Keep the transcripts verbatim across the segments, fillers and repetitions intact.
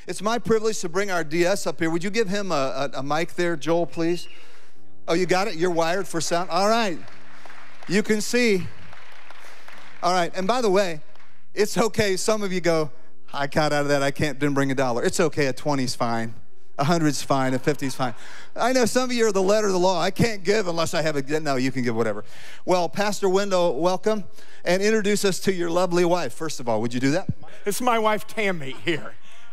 It's my privilege to bring our D S up here. Would you give him a, a, a mic there, Joel, please? Oh, you got it? You're wired for sound? All right. You can see. All right. And by the way, it's okay. Some of you go, I got out of that. I can't, didn't bring a dollar. It's okay. A twenty's fine. A hundred's fine. A fifty's fine. I know some of you are the letter of the law. I can't give unless I have a, no, you can give whatever. Well, Pastor Wendell, welcome. And introduce us to your lovely wife. First of all, would you do that? It's my wife, Tammy, here.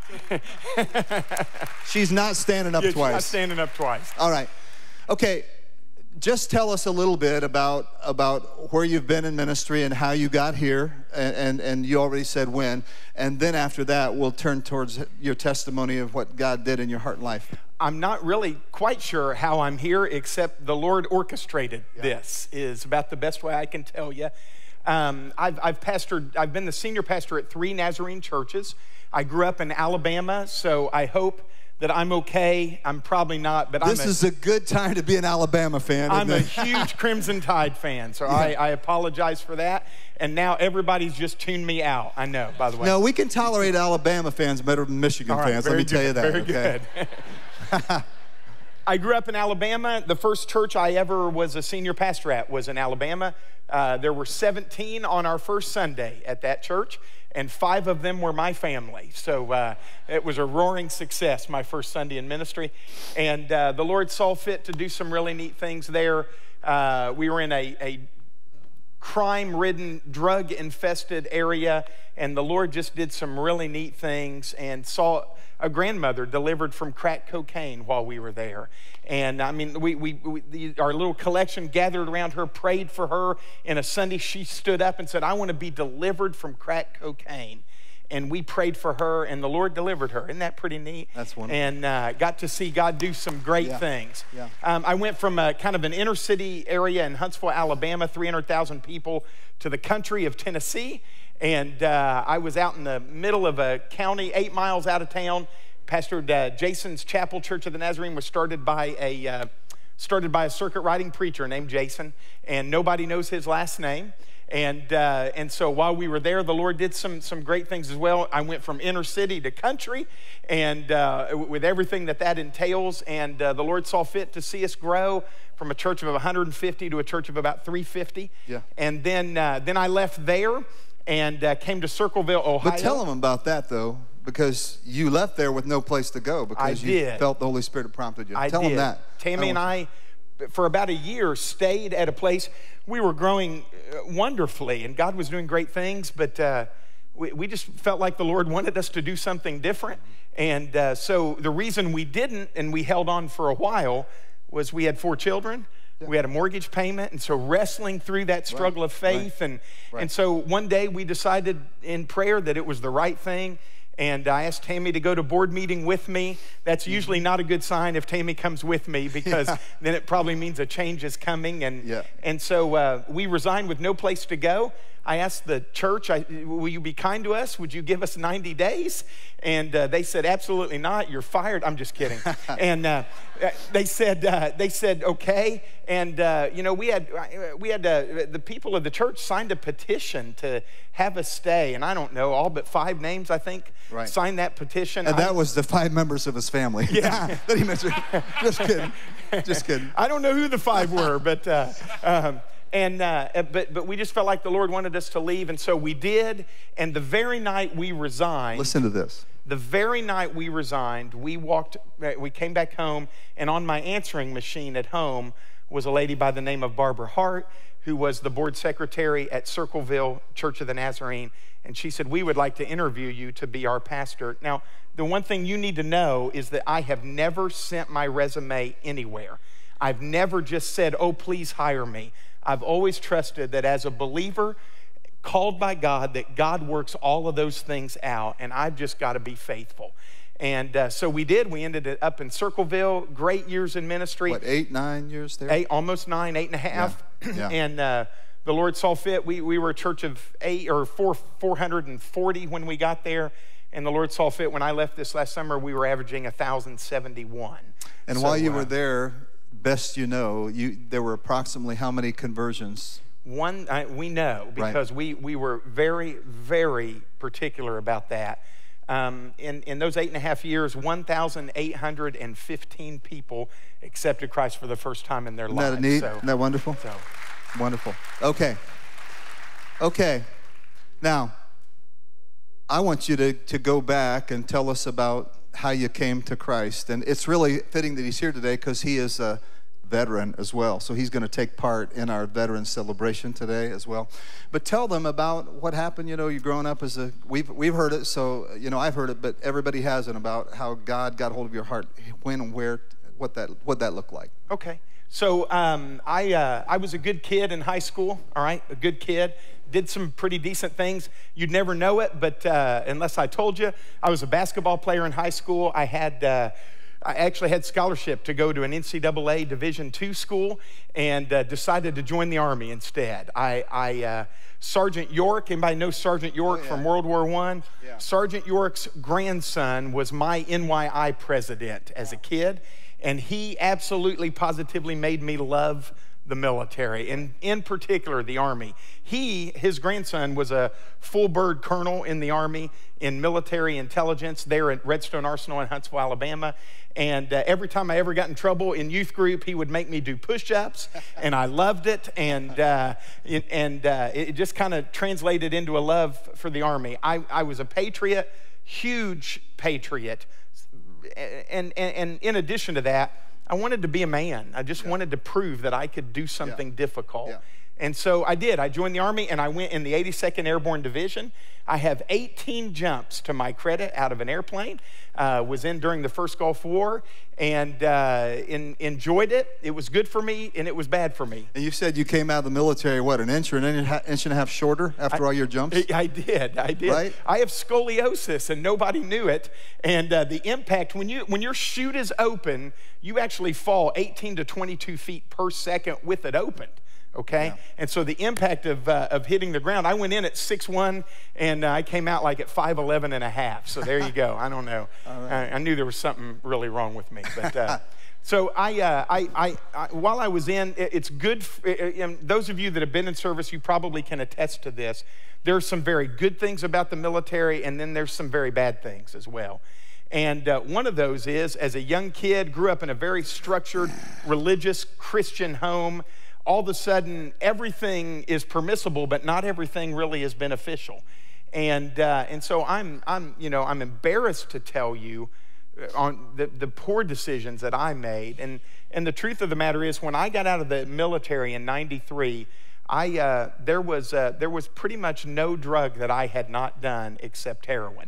She's not standing up yeah, twice. She's not standing up twice. All right. Okay. Just tell us a little bit about, about where you've been in ministry and how you got here, and, and, and you already said when, and then after that, we'll turn towards your testimony of what God did in your heart and life. I'm not really quite sure how I'm here, except the Lord orchestrated yeah. this, is about the best way I can tell you. Um, I've, I've pastored, I've been the senior pastor at three Nazarene churches. I grew up in Alabama, so I hope that I'm okay. I'm probably not, but this I'm a, is a good time to be an Alabama fan. I'm a it? huge Crimson Tide fan, so yeah. I, I apologize for that. And now everybody's just tuned me out. I know, by the way. No, we can tolerate Alabama fans better than Michigan right, fans. Let me good, tell you that. Very okay? good. I grew up in Alabama. The first church I ever was a senior pastor at was in Alabama. Uh, there were seventeen on our first Sunday at that church, and five of them were my family. So uh, it was a roaring success, my first Sunday in ministry. And uh, the Lord saw fit to do some really neat things there. Uh, we were in a, a crime-ridden, drug-infested area, and the Lord just did some really neat things and saw a grandmother delivered from crack cocaine while we were there. And I mean, we, we, we the, our little collection gathered around her, prayed for her. And a Sunday she stood up and said, I want to be delivered from crack cocaine. And we prayed for her, and the Lord delivered her. Isn't that pretty neat? That's wonderful. And uh, got to see God do some great yeah. things. Yeah. Um, I went from a kind of an inner city area in Huntsville, Alabama, three hundred thousand people, to the country of Tennessee. And uh, I was out in the middle of a county, eight miles out of town. Pastor uh, Jason's Chapel Church of the Nazarene was started by a uh, started by a circuit riding preacher named Jason, and nobody knows his last name. And uh, and so while we were there, the Lord did some some great things as well. I went from inner city to country, and uh, with everything that that entails. And uh, the Lord saw fit to see us grow from a church of one hundred fifty to a church of about three fifty. Yeah. And then uh, then I left there and uh, came to Circleville, Ohio. But tell them about that, though, because you left there with no place to go because I you did. felt the Holy Spirit prompted you. I tell did. them that. Tammy and I, for about a year, stayed at a place. We were growing wonderfully, and God was doing great things, but uh, we, we just felt like the Lord wanted us to do something different. And uh, so the reason we didn't, and we held on for a while, was we had four children. We had a mortgage payment, and so wrestling through that struggle right, of faith. Right, and, right. and so one day we decided in prayer that it was the right thing. And I asked Tammy to go to board meeting with me. That's usually not a good sign if Tammy comes with me, because yeah. then it probably means a change is coming. And, yeah. and so uh, we resigned with no place to go. I asked the church, I, will you be kind to us? Would you give us ninety days? And uh, they said, absolutely not. You're fired. I'm just kidding. and uh, they said, uh, they said, okay. And uh, you know, we had we had uh, the people of the church signed a petition to have us stay, and I don't know, all but five names, I think, right. signed that petition. And I, that was the five members of his family. Yeah. that he mentioned. Just kidding. Just kidding. I don't know who the five were, but. Uh, um, And uh, but but we just felt like the Lord wanted us to leave, and so we did. And the very night we resigned, listen to this. The very night we resigned, we walked, we came back home, and on my answering machine at home was a lady by the name of Barbara Hart, who was the board secretary at Circleville Church of the Nazarene, and she said, "We would like to interview you to be our pastor." Now, the one thing you need to know is that I have never sent my resume anywhere. I've never just said, "Oh, please hire me." I've always trusted that as a believer, called by God, that God works all of those things out, and I've just got to be faithful. And uh, so we did. We ended up in Circleville, great years in ministry. What, eight, nine years there? Eight, almost nine, eight and a half. Yeah. Yeah. and uh, the Lord saw fit. We, we were a church of eight or four, four hundred forty when we got there. And the Lord saw fit. When I left this last summer, we were averaging one thousand seventy-one. And so, while you uh, were there, best you know, you there were approximately how many conversions? One, I, we know, because right. we, we were very, very particular about that. Um, in, in those eight and a half years, one thousand eight hundred fifteen people accepted Christ for the first time in their Isn't lives. that neat? So, Isn't that wonderful? So. Wonderful. Okay. Okay. Now, I want you to, to go back and tell us about how you came to Christ. And it's really fitting that he's here today because he is a veteran as well. So he's going to take part in our veteran celebration today as well. But tell them about what happened. You know, you're growing up as a, we've, we've heard it, so, you know, I've heard it, but everybody hasn't, about how God got hold of your heart, when and where, what that, what that looked like. Okay. So um, I, uh, I was a good kid in high school, all right, a good kid. Did some pretty decent things. You'd never know it, but uh, unless I told you, I was a basketball player in high school. I had, uh, I actually had scholarship to go to an N C double A Division two school, and uh, decided to join the Army instead. I, I uh, Sergeant York, anybody know Sergeant York oh, yeah. from World War One? Yeah. Sergeant York's grandson was my N Y I president as a kid, and he absolutely positively made me love the military, and in particular the Army. He, his grandson was a full bird colonel in the Army in military intelligence there at Redstone Arsenal in Huntsville, Alabama. And uh, every time I ever got in trouble in youth group, he would make me do push-ups, and I loved it. And uh, it, and uh, it just kind of translated into a love for the Army. I, I was a patriot, huge patriot. And, and, and in addition to that, I wanted to be a man. I just yeah. wanted to prove that I could do something yeah. difficult. Yeah. And so I did. I joined the Army, and I went in the eighty-second Airborne Division. I have eighteen jumps to my credit out of an airplane. Uh, was in during the first Gulf War, and uh, in, enjoyed it. It was good for me, and it was bad for me. And you said you came out of the military, what, an inch or an inch and a half shorter after I, all your jumps? I did, I did. Right? I have scoliosis, and nobody knew it. And uh, the impact, when, you, when your chute is open, you actually fall eighteen to twenty-two feet per second with it opened. Okay, yeah. And so the impact of, uh, of hitting the ground, I went in at six one, and uh, I came out like at five eleven and a half. So there you go. I don't know. Right. I, I knew there was something really wrong with me. But uh, so I, uh, I, I, I, while I was in, it, it's good. For, it, those of you that have been in service, you probably can attest to this. There are some very good things about the military, and then there's some very bad things as well. And uh, one of those is, as a young kid, grew up in a very structured, religious, Christian home. All of a sudden, everything is permissible, but not everything really is beneficial. And, uh, and so I'm, I'm, you know, I'm embarrassed to tell you on the, the poor decisions that I made. And, and the truth of the matter is, when I got out of the military in ninety-three, I, uh, there, was, uh, there was pretty much no drug that I had not done except heroin.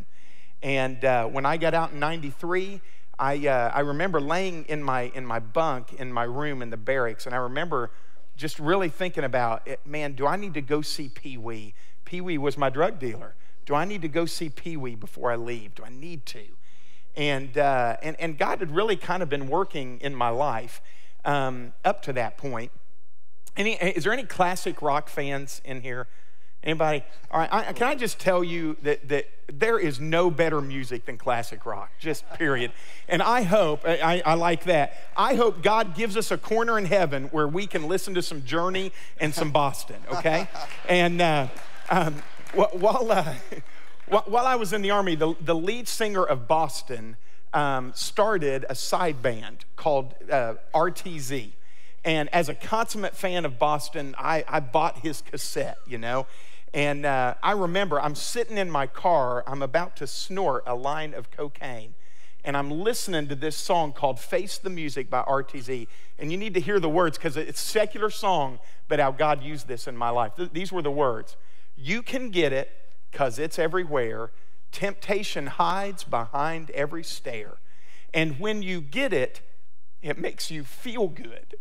And uh, when I got out in ninety-three, I, uh, I remember laying in my, in my bunk in my room in the barracks, and I remember just really thinking about it, man, do I need to go see Pee-wee? Pee-wee was my drug dealer. Do I need to go see Pee-wee before I leave? Do I need to? And, uh, and, and God had really kind of been working in my life um, up to that point. Any, is there any classic rock fans in here? Anybody? All right, I, can I just tell you that, that there is no better music than classic rock, just period. And I hope, I, I like that, I hope God gives us a corner in heaven where we can listen to some Journey and some Boston, okay? And uh, um, while, uh, while I was in the Army, the, the lead singer of Boston um, started a side band called uh, R T Z. And as a consummate fan of Boston, I, I bought his cassette, you know? And uh, I remember I'm sitting in my car, I'm about to snort a line of cocaine, and I'm listening to this song called Face the Music by R T Z. And you need to hear the words, because it's a secular song, but how God used this in my life. Th these were the words. You can get it, because it's everywhere. Temptation hides behind every stair. And when you get it, it makes you feel good.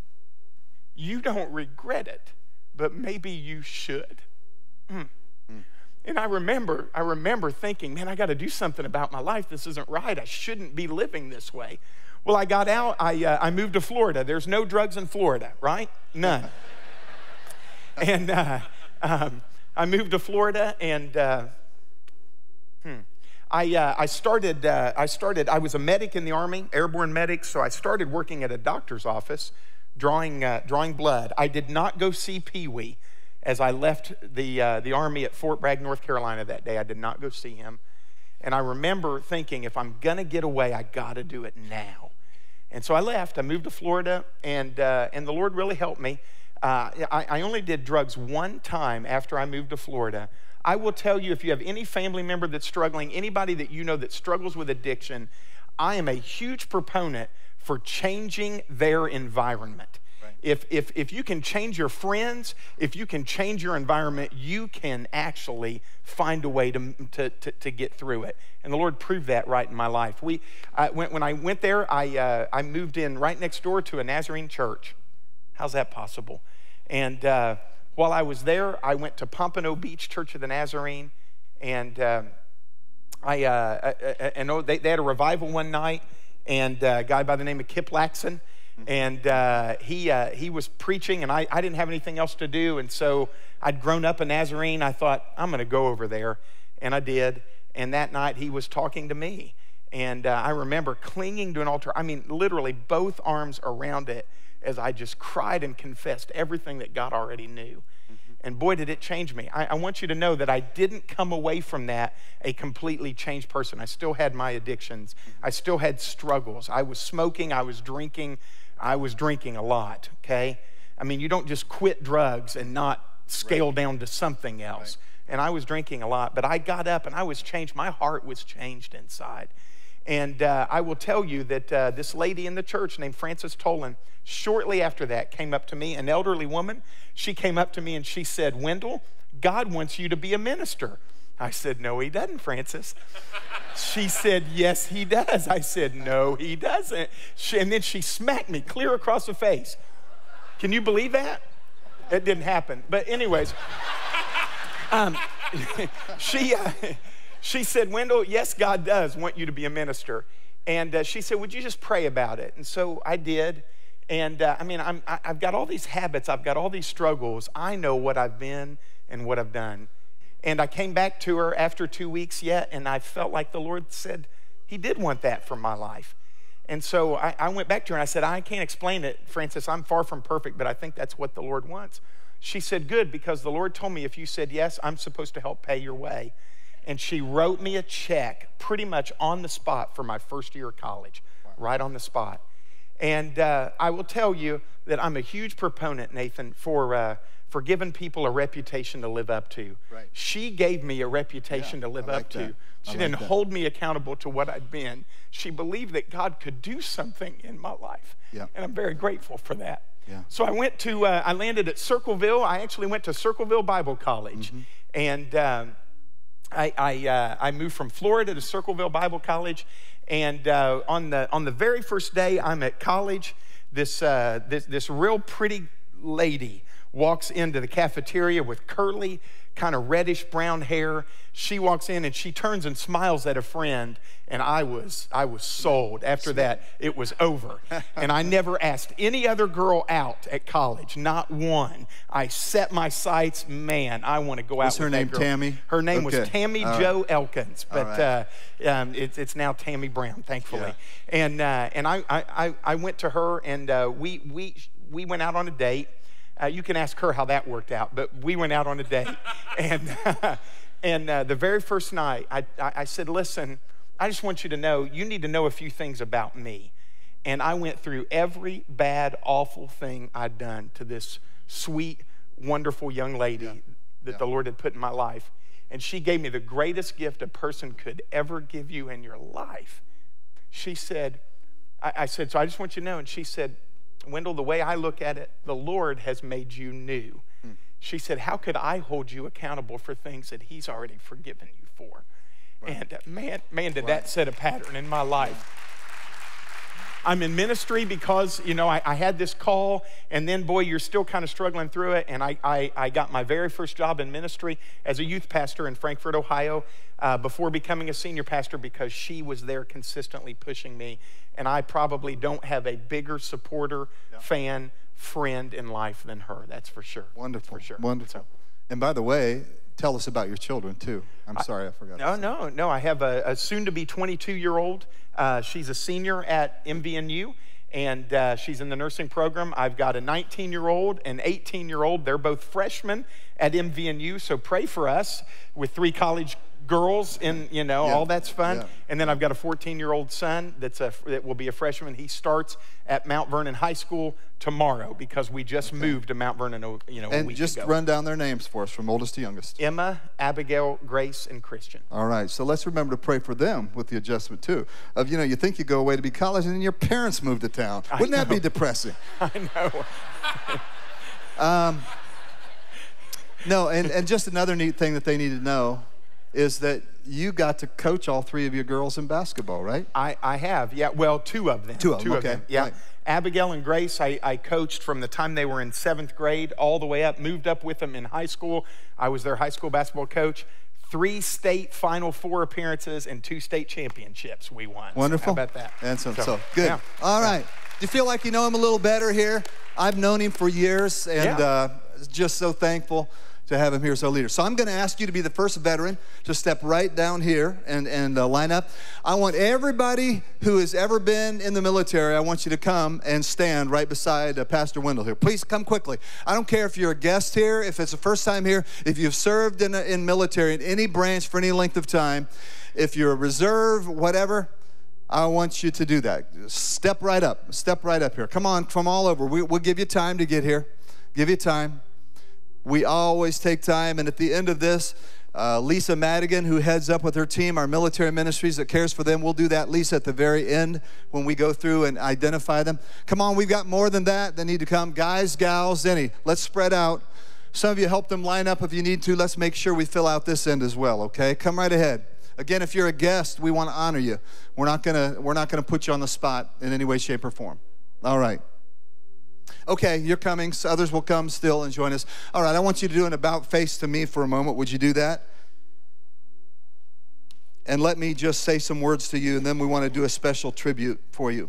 You don't regret it, but maybe you should. Mm. Mm. And I remember, I remember thinking, man, I got to do something about my life. This isn't right. I shouldn't be living this way. Well, I got out. I, uh, I moved to Florida. There's no drugs in Florida, right? None. and uh, um, I moved to Florida, and uh, hmm, I, uh, I started. Uh, I started. I was a medic in the Army, airborne medic. So I started working at a doctor's office, drawing uh, drawing blood. I did not go see Pee-wee. As I left the, uh, the Army at Fort Bragg, North Carolina that day, I did not go see him. And I remember thinking, if I'm gonna get away, I gotta do it now. And so I left. I moved to Florida, and, uh, and the Lord really helped me. Uh, I, I only did drugs one time after I moved to Florida. I will tell you, if you have any family member that's struggling, anybody that you know that struggles with addiction, I am a huge proponent for changing their environment. Right. If, if, if you can change your friends, if you can change your environment, you can actually find a way to, to, to, to get through it. And the Lord proved that right in my life. We, I, when, when I went there, I, uh, I moved in right next door to a Nazarene church. How's that possible? And uh, while I was there, I went to Pompano Beach Church of the Nazarene, and uh, I, uh, I, I know they, they had a revival one night, and uh, a guy by the name of Kip Laxon, and uh, he uh, he was preaching, and I, I didn't have anything else to do, and so I'd grown up in Nazarene. I thought, I'm going to go over there, and I did. And that night, he was talking to me, and uh, I remember clinging to an altar. I mean, literally both arms around it, as I just cried and confessed everything that God already knew. Mm-hmm. And boy, did it change me. I, I want you to know that I didn't come away from that a completely changed person. I still had my addictions. Mm-hmm. I still had struggles. I was smoking. I was drinking. I was drinking a lot, okay? I mean, you don't just quit drugs and not scale right. down to something else. Right. And I was drinking a lot, but I got up and I was changed. My heart was changed inside. And uh, I will tell you that uh, this lady in the church named Frances Tolan, shortly after that, came up to me, an elderly woman. She came up to me and she said, Wendell, God wants you to be a minister. I said, no, he doesn't, Frances. She said, yes, he does. I said, no, he doesn't. She, and then she smacked me clear across the face. Can you believe that? It didn't happen. But anyways, um, she... Uh, She said, Wendell, yes, God does want you to be a minister. And uh, she said, would you just pray about it? And so I did. And uh, I mean, I'm, I, I've got all these habits. I've got all these struggles. I know what I've been and what I've done. And I came back to her after two weeks yet, and I felt like the Lord said he did want that for my life. And so I, I went back to her and I said, I can't explain it, Frances. I'm far from perfect, but I think that's what the Lord wants. She said, good, because the Lord told me if you said yes, I'm supposed to help pay your way. And she wrote me a check pretty much on the spot for my first year of college, wow. right on the spot. And uh, I will tell you that I'm a huge proponent, Nathan, for, uh, for giving people a reputation to live up to. Right. She gave me a reputation yeah, to live like up that. to. She like didn't that. hold me accountable to what I'd been. She believed that God could do something in my life. Yeah. And I'm very grateful for that. Yeah. So I went to, uh, I landed at Circleville. I actually went to Circleville Bible College. Mm-hmm. And um, I, I, uh, I moved from Florida to Circleville Bible College, and uh, on the on the very first day I'm at college, this uh, this this real pretty lady walks into the cafeteria with curly, kind of reddish brown hair. She walks in and she turns and smiles at a friend, and I was I was sold. After that, it was over. And I never asked any other girl out at college, not one. I set my sights, man, I want to go out What's with her that name, girl. Tammy? Her name okay. was Tammy All Jo right. Elkins, but right. uh, um, it's, it's now Tammy Brown, thankfully. Yeah. And uh, and I, I, I went to her, and uh, we, we, we went out on a date. Uh, you can ask her how that worked out, but we went out on a date. and uh, and uh, the very first night, I, I, I said, listen, I just want you to know, you need to know a few things about me. And I went through every bad, awful thing I'd done to this sweet, wonderful young lady yeah. that yeah. the Lord had put in my life. And she gave me the greatest gift a person could ever give you in your life. She said, I, I said, so I just want you to know. And she said, Wendell, the way I look at it, the Lord has made you new. Hmm. She said, how could I hold you accountable for things that he's already forgiven you for? Right. And uh, man, man, did right. that set a pattern in my life. I'm in ministry because, you know, I, I had this call, and then, boy, you're still kind of struggling through it. And I, I, I got my very first job in ministry as a youth pastor in Frankfort, Ohio, uh, before becoming a senior pastor, because she was there consistently pushing me. And I probably don't have a bigger supporter, yeah. fan, friend in life than her. That's for sure. Wonderful. For sure. Wonderful. So, and by the way, tell us about your children, too. I'm sorry, I, I forgot. No, no, no. I have a, a soon-to-be twenty-two-year-old. Uh, she's a senior at M V N U, and uh, she's in the nursing program. I've got a nineteen-year-old and eighteen-year-old. They're both freshmen at M V N U, so pray for us with three college girls in, you know, Yeah. all that's fun. Yeah. And then I've got a fourteen-year-old son that's a, that will be a freshman. He starts at Mount Vernon High School tomorrow because we just moved to Mount Vernon, a- you know, a And week just ago. run down their names for us from oldest to youngest. Emma, Abigail, Grace, and Christian. All right, so let's remember to pray for them with the adjustment too. Of, you know, you think you go away to be college and then your parents move to town. Wouldn't that be depressing? I know. um, no, and, and just another neat thing that they need to know is that you got to coach all three of your girls in basketball, right? I, I have, yeah. Well, two of them. Two of them, okay. Yeah. Right. Abigail and Grace, I, I coached from the time they were in seventh grade all the way up, moved up with them in high school. I was their high school basketball coach. Three state Final Four appearances and two state championships we won. Wonderful. So how about that? And so, So, so good. yeah. All right. Do you feel like you know him a little better here? I've known him for years, and Yeah. uh, just so thankful to have him here as our leader. So I'm going to ask you to be the first veteran to step right down here and, and uh, line up. I want everybody who has ever been in the military, I want you to come and stand right beside uh, Pastor Wendell here. Please come quickly. I don't care if you're a guest here, if it's the first time here, if you've served in, a, in military in any branch for any length of time, if you're a reserve, whatever, I want you to do that. Step right up. Step right up here. Come on, from all over. We, we'll give you time to get here. Give you time. We always take time, and at the end of this, uh, Lisa Madigan, who heads up with her team, our military ministries that cares for them, we'll do that, Lisa, at the very end when we go through and identify them. Come on, we've got more than that that need to come. Guys, gals, any, let's spread out. Some of you help them line up if you need to. Let's make sure we fill out this end as well, okay? Come right ahead. Again, if you're a guest, we want to honor you. We're not gonna, we're not gonna put you on the spot in any way, shape, or form. All right. Okay, you're coming. So others will come still and join us. All right, I want you to do an about face to me for a moment. Would you do that? And let me just say some words to you, and then we want to do a special tribute for you.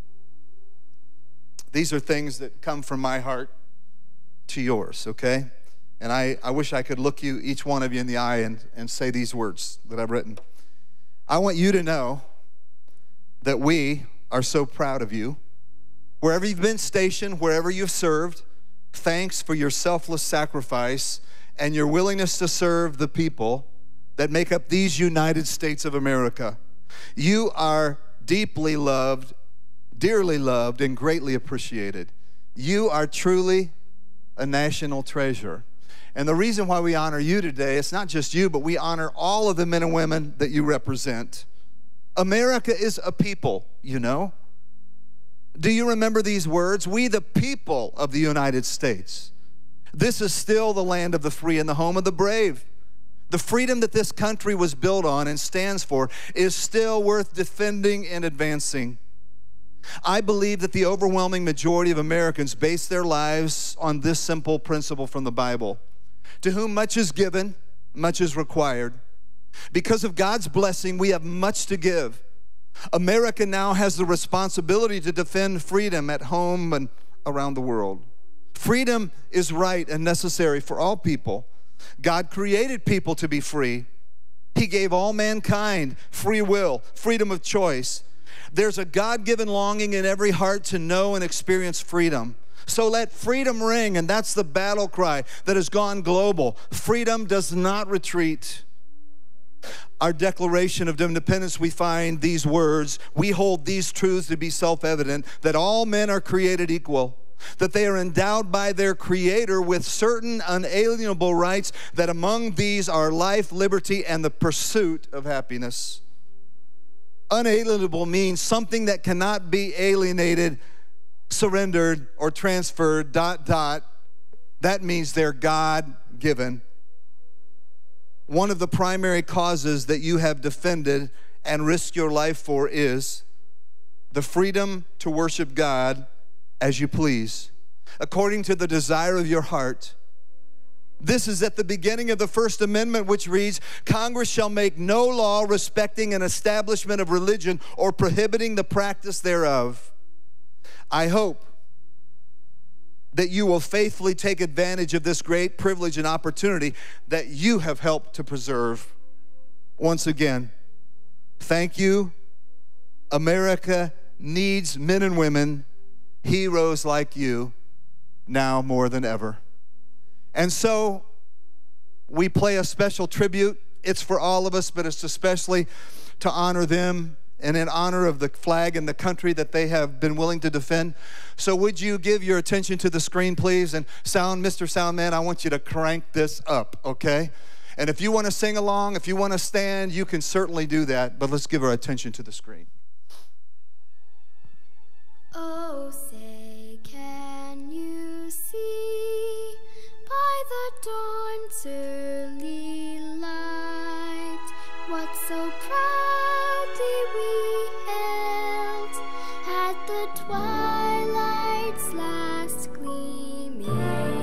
These are things that come from my heart to yours, okay? And I, I wish I could look you, each one of you in the eye and, and say these words that I've written. I want you to know that we are so proud of you. Wherever you've been stationed, wherever you've served, thanks for your selfless sacrifice and your willingness to serve the people that make up these United States of America. You are deeply loved, dearly loved, and greatly appreciated. You are truly a national treasure. And the reason why we honor you today, it's not just you, but we honor all of the men and women that you represent. America is a people, you know. Do you remember these words? We, the people of the United States. This is still the land of the free and the home of the brave. The freedom that this country was built on and stands for is still worth defending and advancing. I believe that the overwhelming majority of Americans base their lives on this simple principle from the Bible. To whom much is given, much is required. Because of God's blessing, we have much to give. America now has the responsibility to defend freedom at home and around the world. Freedom is right and necessary for all people. God created people to be free. He gave all mankind free will, freedom of choice. There's a God-given longing in every heart to know and experience freedom. So let freedom ring, and that's the battle cry that has gone global. Freedom does not retreat. Our Declaration of Independence, we find these words. We hold these truths to be self-evident, that all men are created equal, that they are endowed by their Creator with certain unalienable rights, that among these are life, liberty, and the pursuit of happiness. Unalienable means something that cannot be alienated, surrendered, or transferred, dot, dot. That means they're God-given. One of the primary causes that you have defended and risked your life for is the freedom to worship God as you please, according to the desire of your heart. This is at the beginning of the First Amendment, which reads, Congress shall make no law respecting an establishment of religion or prohibiting the practice thereof. I hope that you will faithfully take advantage of this great privilege and opportunity that you have helped to preserve. Once again, thank you. America needs men and women, heroes like you, now more than ever. And so we play a special tribute it's for all of us, but it's especially to honor them and in honor of the flag and the country that they have been willing to defend. So would you give your attention to the screen, please? And sound, Mister Soundman, I want you to crank this up, okay? And if you want to sing along, if you want to stand, you can certainly do that, but let's give our attention to the screen. Oh, say, can you see by the dawn's early light what so proudly we hailed at the twilight's last gleaming?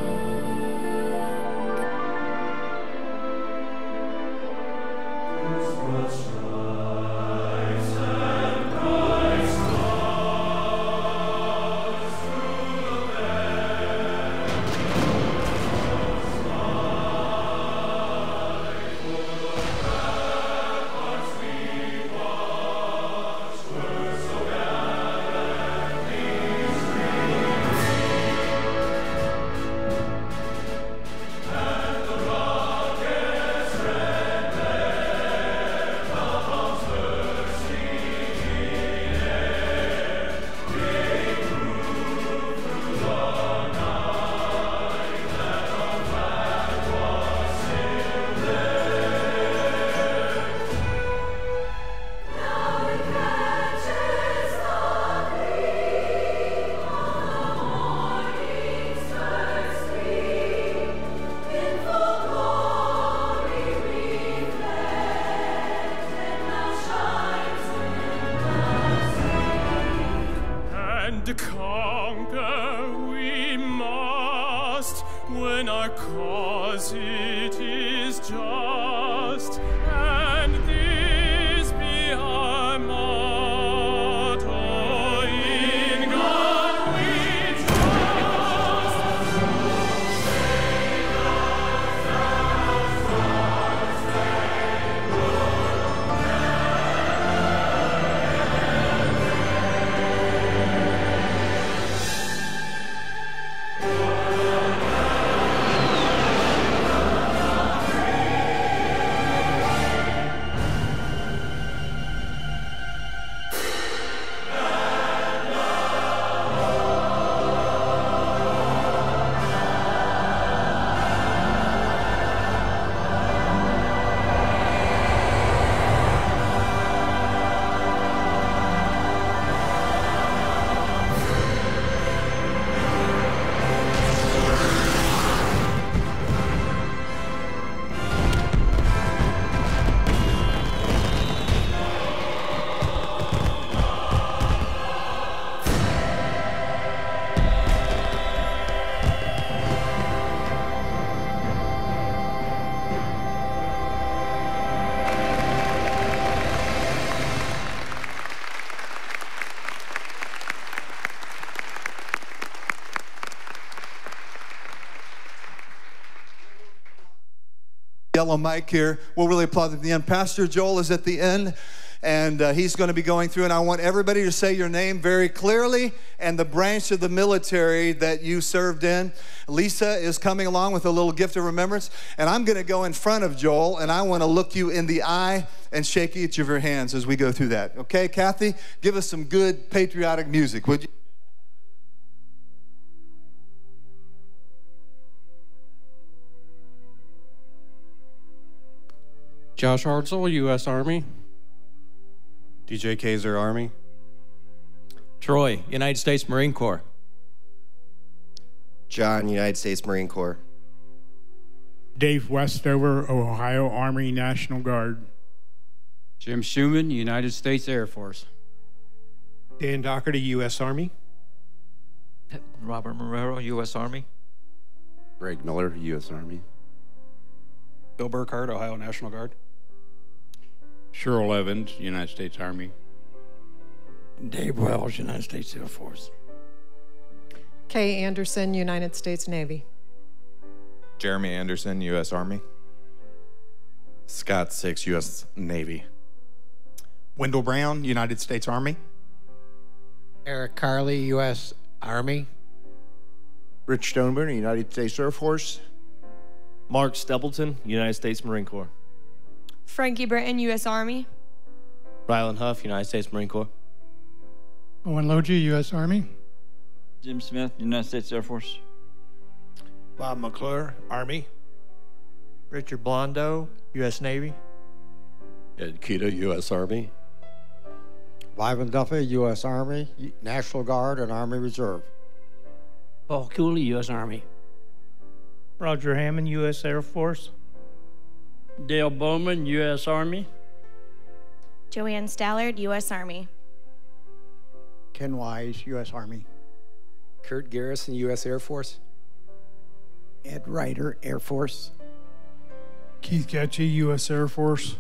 To conquer we must, when our cause it is just, and this be our motto: in God we trust. Sing us our stars and Yellow mic here. We'll really applaud at the end. Pastor Joel is at the end, and uh, he's going to be going through, and I want everybody to say your name very clearly and the branch of the military that you served in. Lisa is coming along with a little gift of remembrance, and I'm going to go in front of Joel, and I want to look you in the eye and shake each of your hands as we go through that. Okay, Kathy, give us some good patriotic music, would you? Josh Hartzell, U S Army. D J Kaiser, Army. Troy, United States Marine Corps. John, United States Marine Corps. Dave Westover, Ohio Army National Guard. Jim Schuman, United States Air Force. Dan Doherty, U S Army. Robert Marrero, U S Army. Greg Miller, U S Army. Bill Burkhardt, Ohio National Guard. Cheryl Evans, United States Army. Dave Wells, United States Air Force. Kay Anderson, United States Navy. Jeremy Anderson, U S Army. Scott Six, U S Navy. Wendell Brown, United States Army. Eric Carley, U S Army. Rich Stoneburn, United States Air Force. Mark Stapleton, United States Marine Corps. Frankie Britton, U S Army. Rylan Huff, United States Marine Corps. Owen Logie, U S Army. Jim Smith, United States Air Force. Bob McClure, Army. Richard Blondo, U S Navy. Ed Kita, U S Army. Wyman Duffy, U S Army, National Guard, and Army Reserve. Paul Cooley, U S Army. Roger Hammond, U S Air Force. Dale Bowman, U S Army. Joanne Stallard, U S Army. Ken Wise, U S Army. Kurt Garrison, U S Air Force. Ed Ryder, Air Force. Keith Getchy, U S Air Force.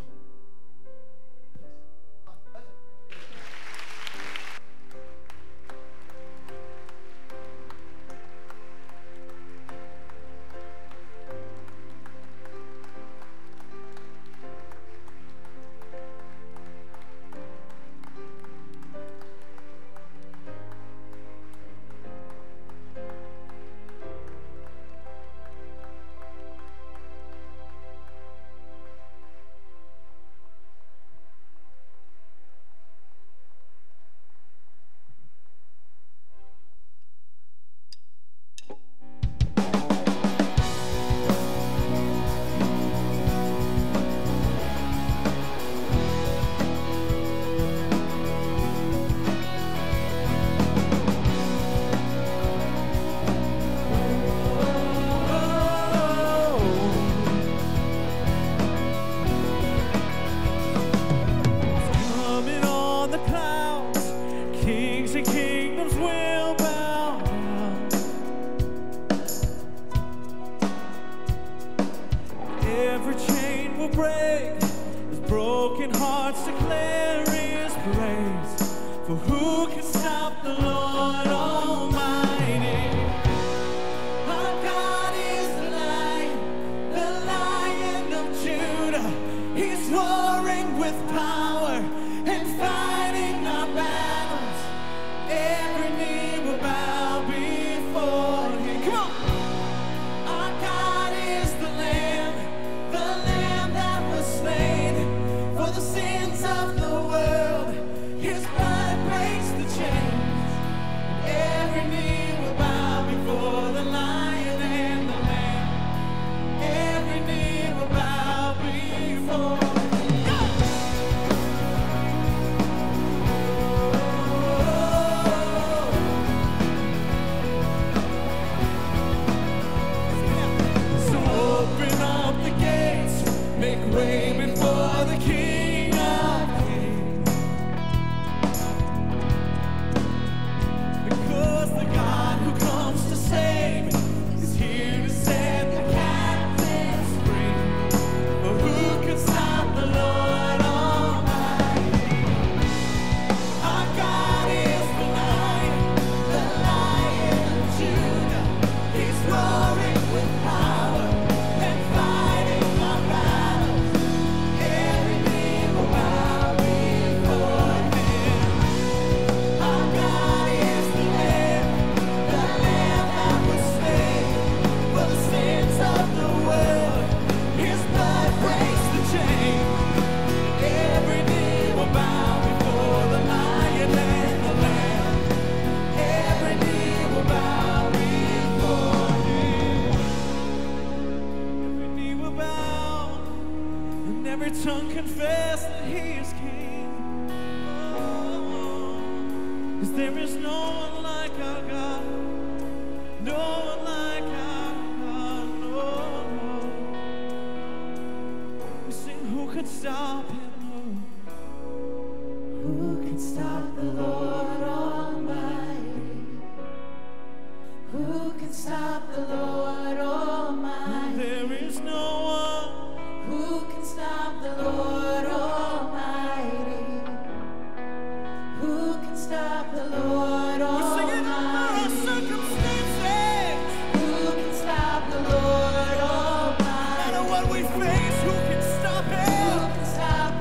Who can stop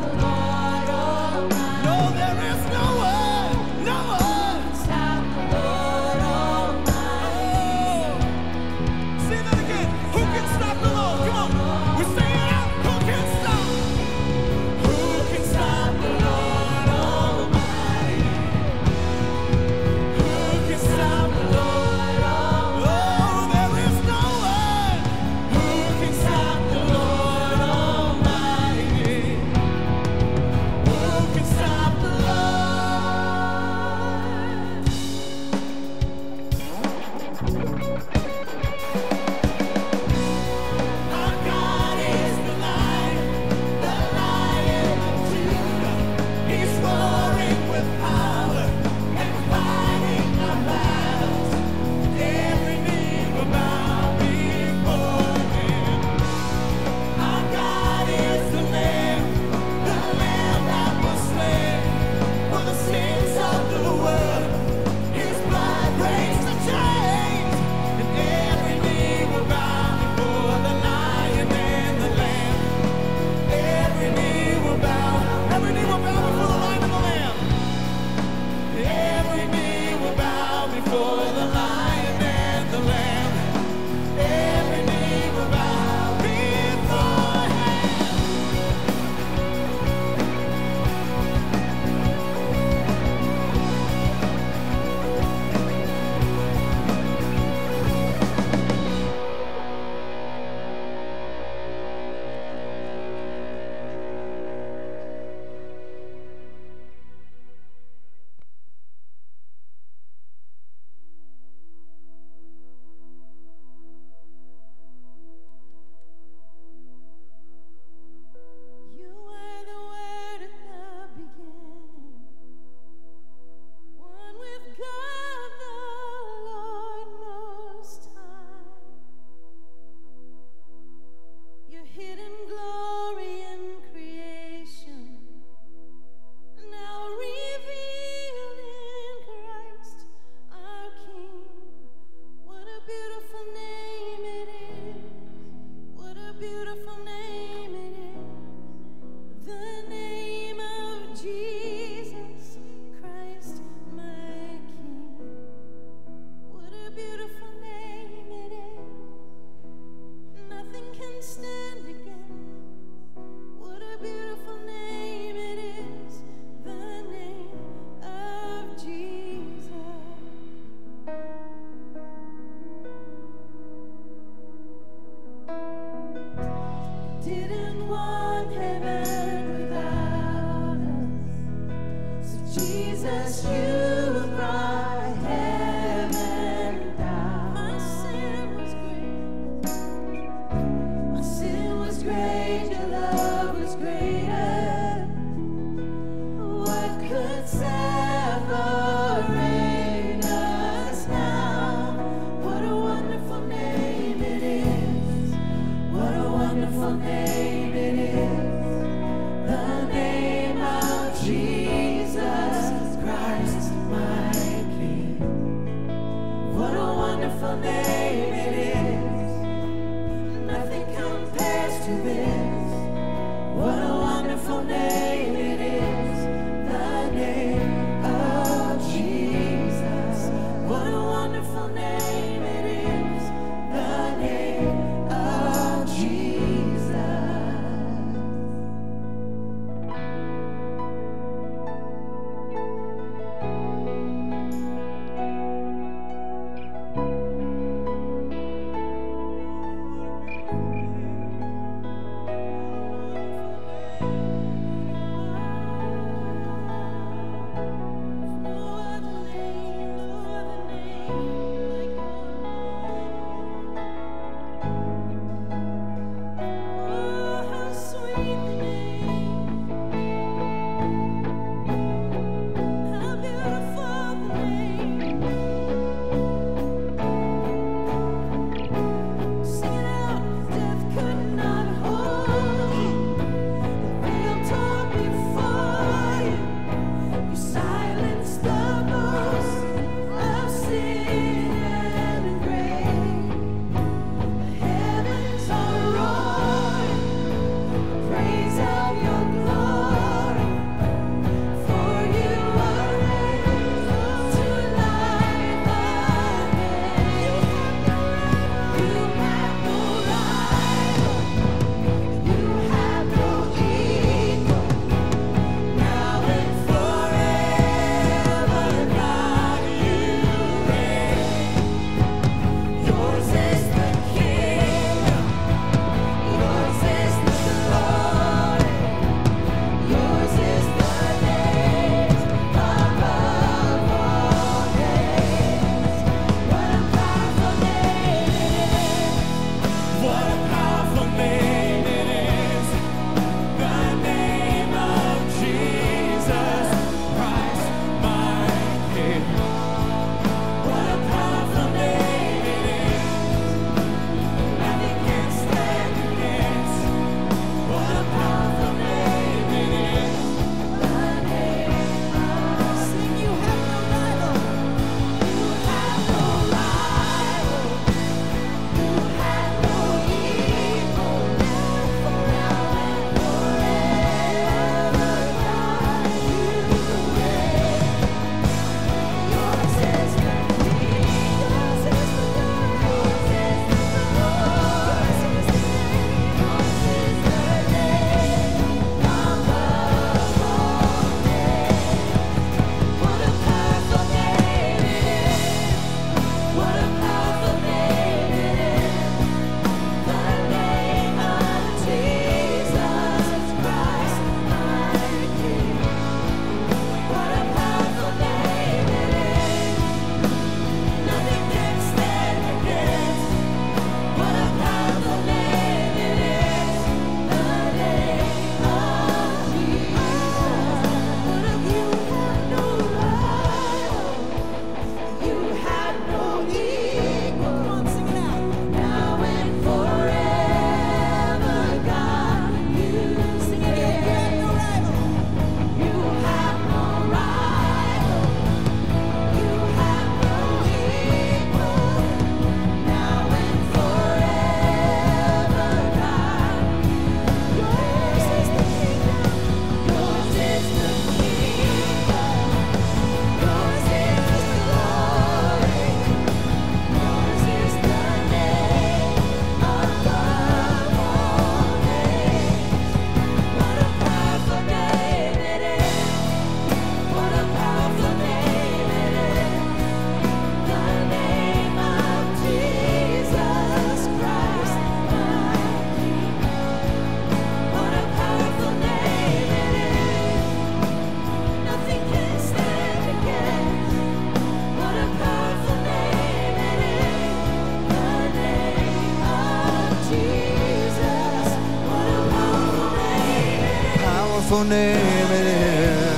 powerful name it is.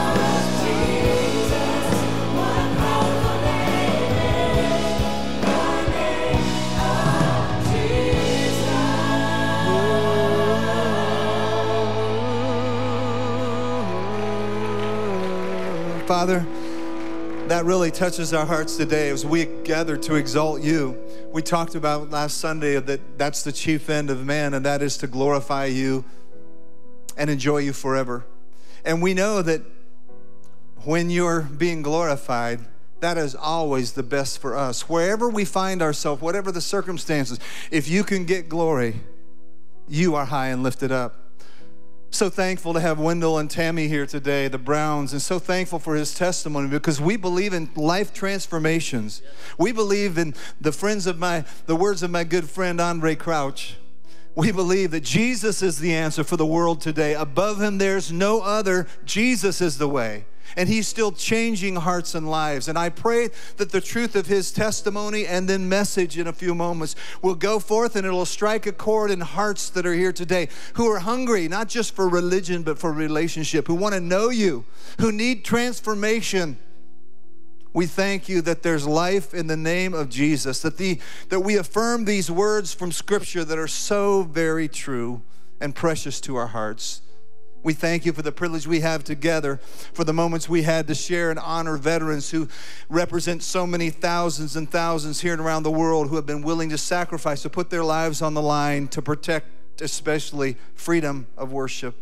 Father, that really touches our hearts today as we gather to exalt you. We talked about last Sunday that that's the chief end of man, and that is to glorify you and enjoy you forever. And we know that when you're being glorified, that is always the best for us. Wherever we find ourselves, whatever the circumstances, if you can get glory, you are high and lifted up. So thankful to have Wendell and Tammy here today, the Browns, and so thankful for his testimony, because we believe in life transformations. We believe in the friends of my, the words of my good friend Andre Crouch. We believe that Jesus is the answer for the world today. Above him, there's no other. Jesus is the way. And he's still changing hearts and lives. And I pray that the truth of his testimony and then message in a few moments will go forth, and it'll strike a chord in hearts that are here today who are hungry, not just for religion, but for relationship, who want to know you, who need transformation. We thank you that there's life in the name of Jesus, that, the, that we affirm these words from Scripture that are so very true and precious to our hearts. We thank you for the privilege we have together, for the moments we had to share and honor veterans who represent so many thousands and thousands here and around the world who have been willing to sacrifice, to put their lives on the line, to protect especially freedom of worship.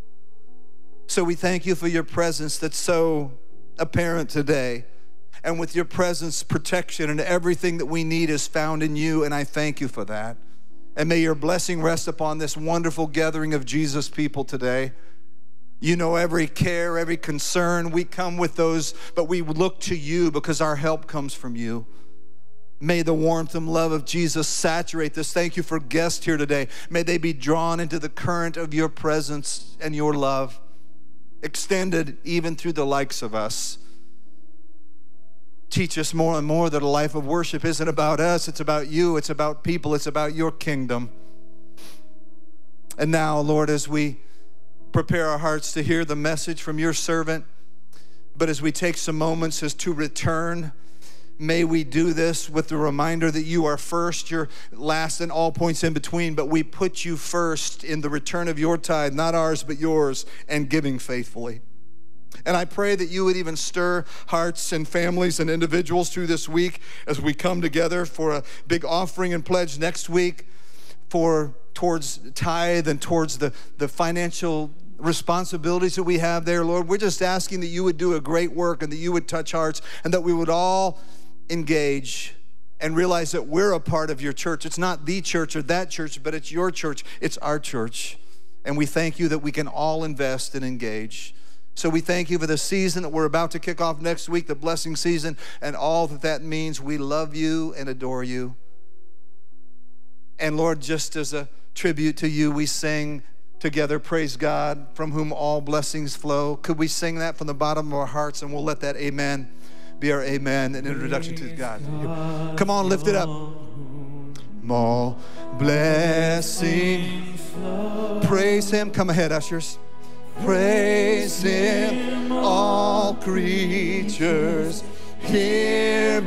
So we thank you for your presence that's so apparent today. And with your presence, protection and everything that we need is found in you, and I thank you for that. And may your blessing rest upon this wonderful gathering of Jesus people today. You know every care, every concern. We come with those, but we look to you because our help comes from you. May the warmth and love of Jesus saturate this. Thank you for guests here today. May they be drawn into the current of your presence and your love, extended even through the likes of us. Teach us more and more that a life of worship isn't about us. It's about you. It's about people. It's about your kingdom. And now, Lord, as we prepare our hearts to hear the message from your servant, but as we take some moments as to return, may we do this with the reminder that you are first, you're last, and all points in between, but we put you first in the return of your tithe, not ours but yours, and giving faithfully. And I pray that you would even stir hearts and families and individuals through this week as we come together for a big offering and pledge next week for towards tithe and towards the, the financial responsibilities that we have there, Lord. We're just asking that you would do a great work and that you would touch hearts and that we would all engage and realize that we're a part of your church. It's not the church or that church, but it's your church. It's our church. And we thank you that we can all invest and engage. So we thank you for the season that we're about to kick off next week, the blessing season, and all that that means. We love you and adore you. And Lord, just as a tribute to you, we sing together, Praise God, from whom all blessings flow. Could we sing that from the bottom of our hearts, and we'll let that amen be our amen, an introduction to God. Come on, lift it up. All blessings flow. Praise him. Come ahead, ushers. Praise him, all creatures here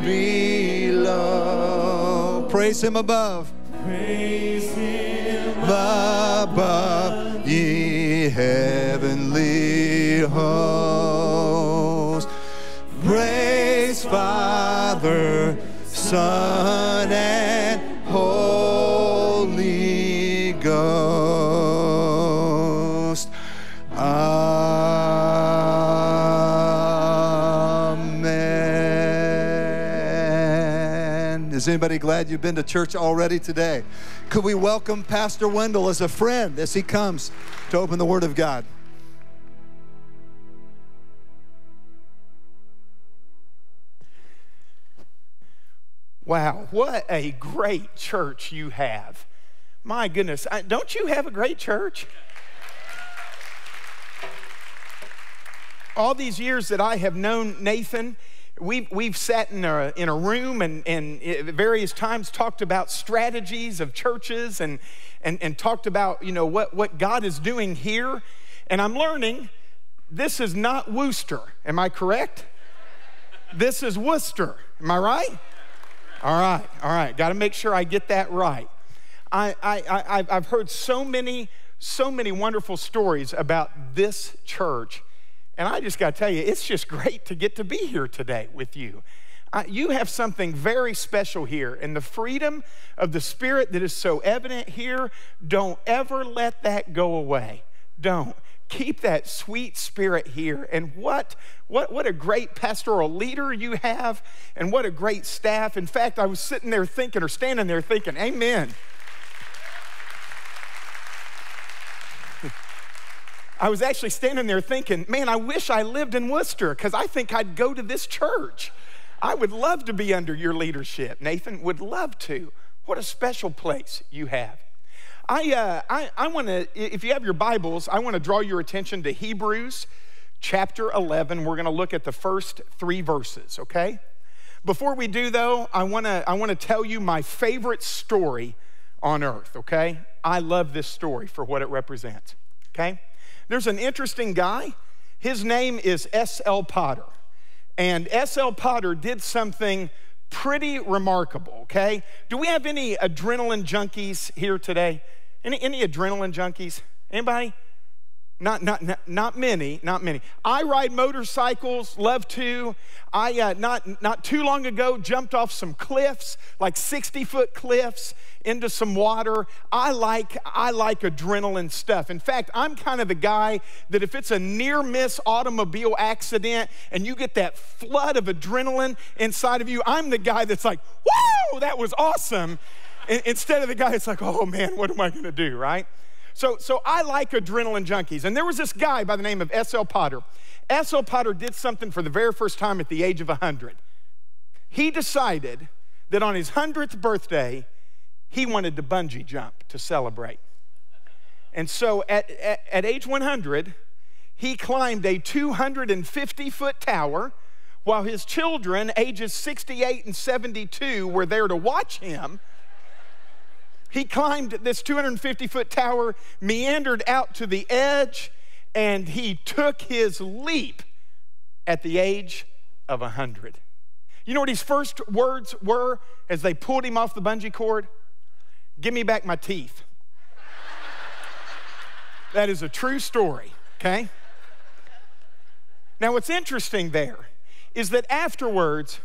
below. Praise him above. Praise him above, ye heavenly hosts. Praise Father, Son, and Holy Ghost. Amen. Is anybody glad you've been to church already today? Could we welcome Pastor Wendell as a friend as he comes to open the Word of God? Wow, what a great church you have. My goodness, I, don't you have a great church? All these years that I have known Nathan, we've, we've sat in a, in a room and, and at various times talked about strategies of churches and, and, and talked about, you know, what, what God is doing here. And I'm learning this is not Wooster. Am I correct? This is Wooster. Am I right? All right, all right. Got to make sure I get that right. I, I, I, I've heard so many, so many wonderful stories about this church. And I just got to tell you, it's just great to get to be here today with you. Uh, you have something very special here, and the freedom of the Spirit that is so evident here, don't ever let that go away. Don't. Keep that sweet spirit here. And what, what, what a great pastoral leader you have, and what a great staff. In fact, I was sitting there thinking, or standing there thinking, amen. I was actually standing there thinking, man, I wish I lived in Wooster, because I think I'd go to this church. I would love to be under your leadership. Nathan would love to. What a special place you have. I, uh, I, I want to, if you have your Bibles, I want to draw your attention to Hebrews chapter eleven. We're going to look at the first three verses, okay? Before we do, though, I want to I want to tell you my favorite story on earth, okay? I love this story for what it represents, okay? There's an interesting guy. His name is S L Potter. And S L Potter did something pretty remarkable, okay? Do we have any adrenaline junkies here today? Any, any adrenaline junkies? Anybody? Not, not, not, not many, not many. I ride motorcycles, love to. I, uh, not, not too long ago, jumped off some cliffs, like sixty-foot cliffs, into some water. I like, I like adrenaline stuff. In fact, I'm kind of the guy that if it's a near-miss automobile accident and you get that flood of adrenaline inside of you, I'm the guy that's like, whoa, that was awesome. Instead of the guy that's like, oh man, what am I gonna do, right? So, so I like adrenaline junkies. And there was this guy by the name of S L Potter. S L Potter did something for the very first time at the age of one hundred. He decided that on his hundredth birthday, he wanted to bungee jump to celebrate. And so at, at, at age one hundred, he climbed a two hundred fifty foot tower while his children, ages sixty-eight and seventy-two, were there to watch him. He climbed this two hundred fifty foot tower, meandered out to the edge, and he took his leap at the age of one hundred. You know what his first words were as they pulled him off the bungee cord? Give me back my teeth. That is a true story, okay? Now, what's interesting there is that afterwards,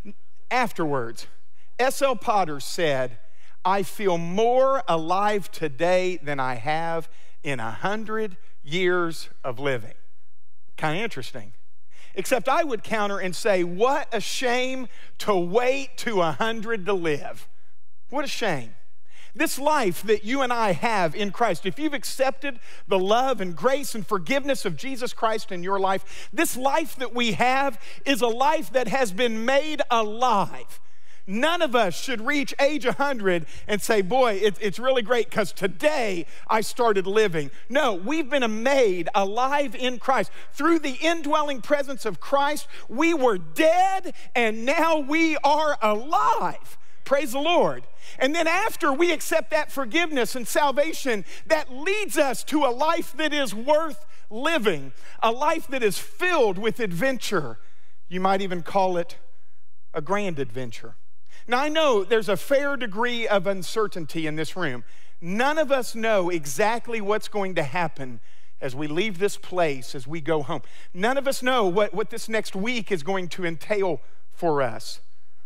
afterwards, S L Potter said, I feel more alive today than I have in a hundred years of living. Kind of interesting. Except I would counter and say, what a shame to wait to a hundred to live. What a shame. This life that you and I have in Christ, if you've accepted the love and grace and forgiveness of Jesus Christ in your life, this life that we have is a life that has been made alive. None of us should reach age one hundred and say, boy, it, it's really great because today I started living. No, we've been made alive in Christ. Through the indwelling presence of Christ, we were dead and now we are alive. Praise the Lord. And then after we accept that forgiveness and salvation, that leads us to a life that is worth living, a life that is filled with adventure. You might even call it a grand adventure. Now, I know there's a fair degree of uncertainty in this room. None of us know exactly what's going to happen as we leave this place, as we go home. None of us know what, what this next week is going to entail for us.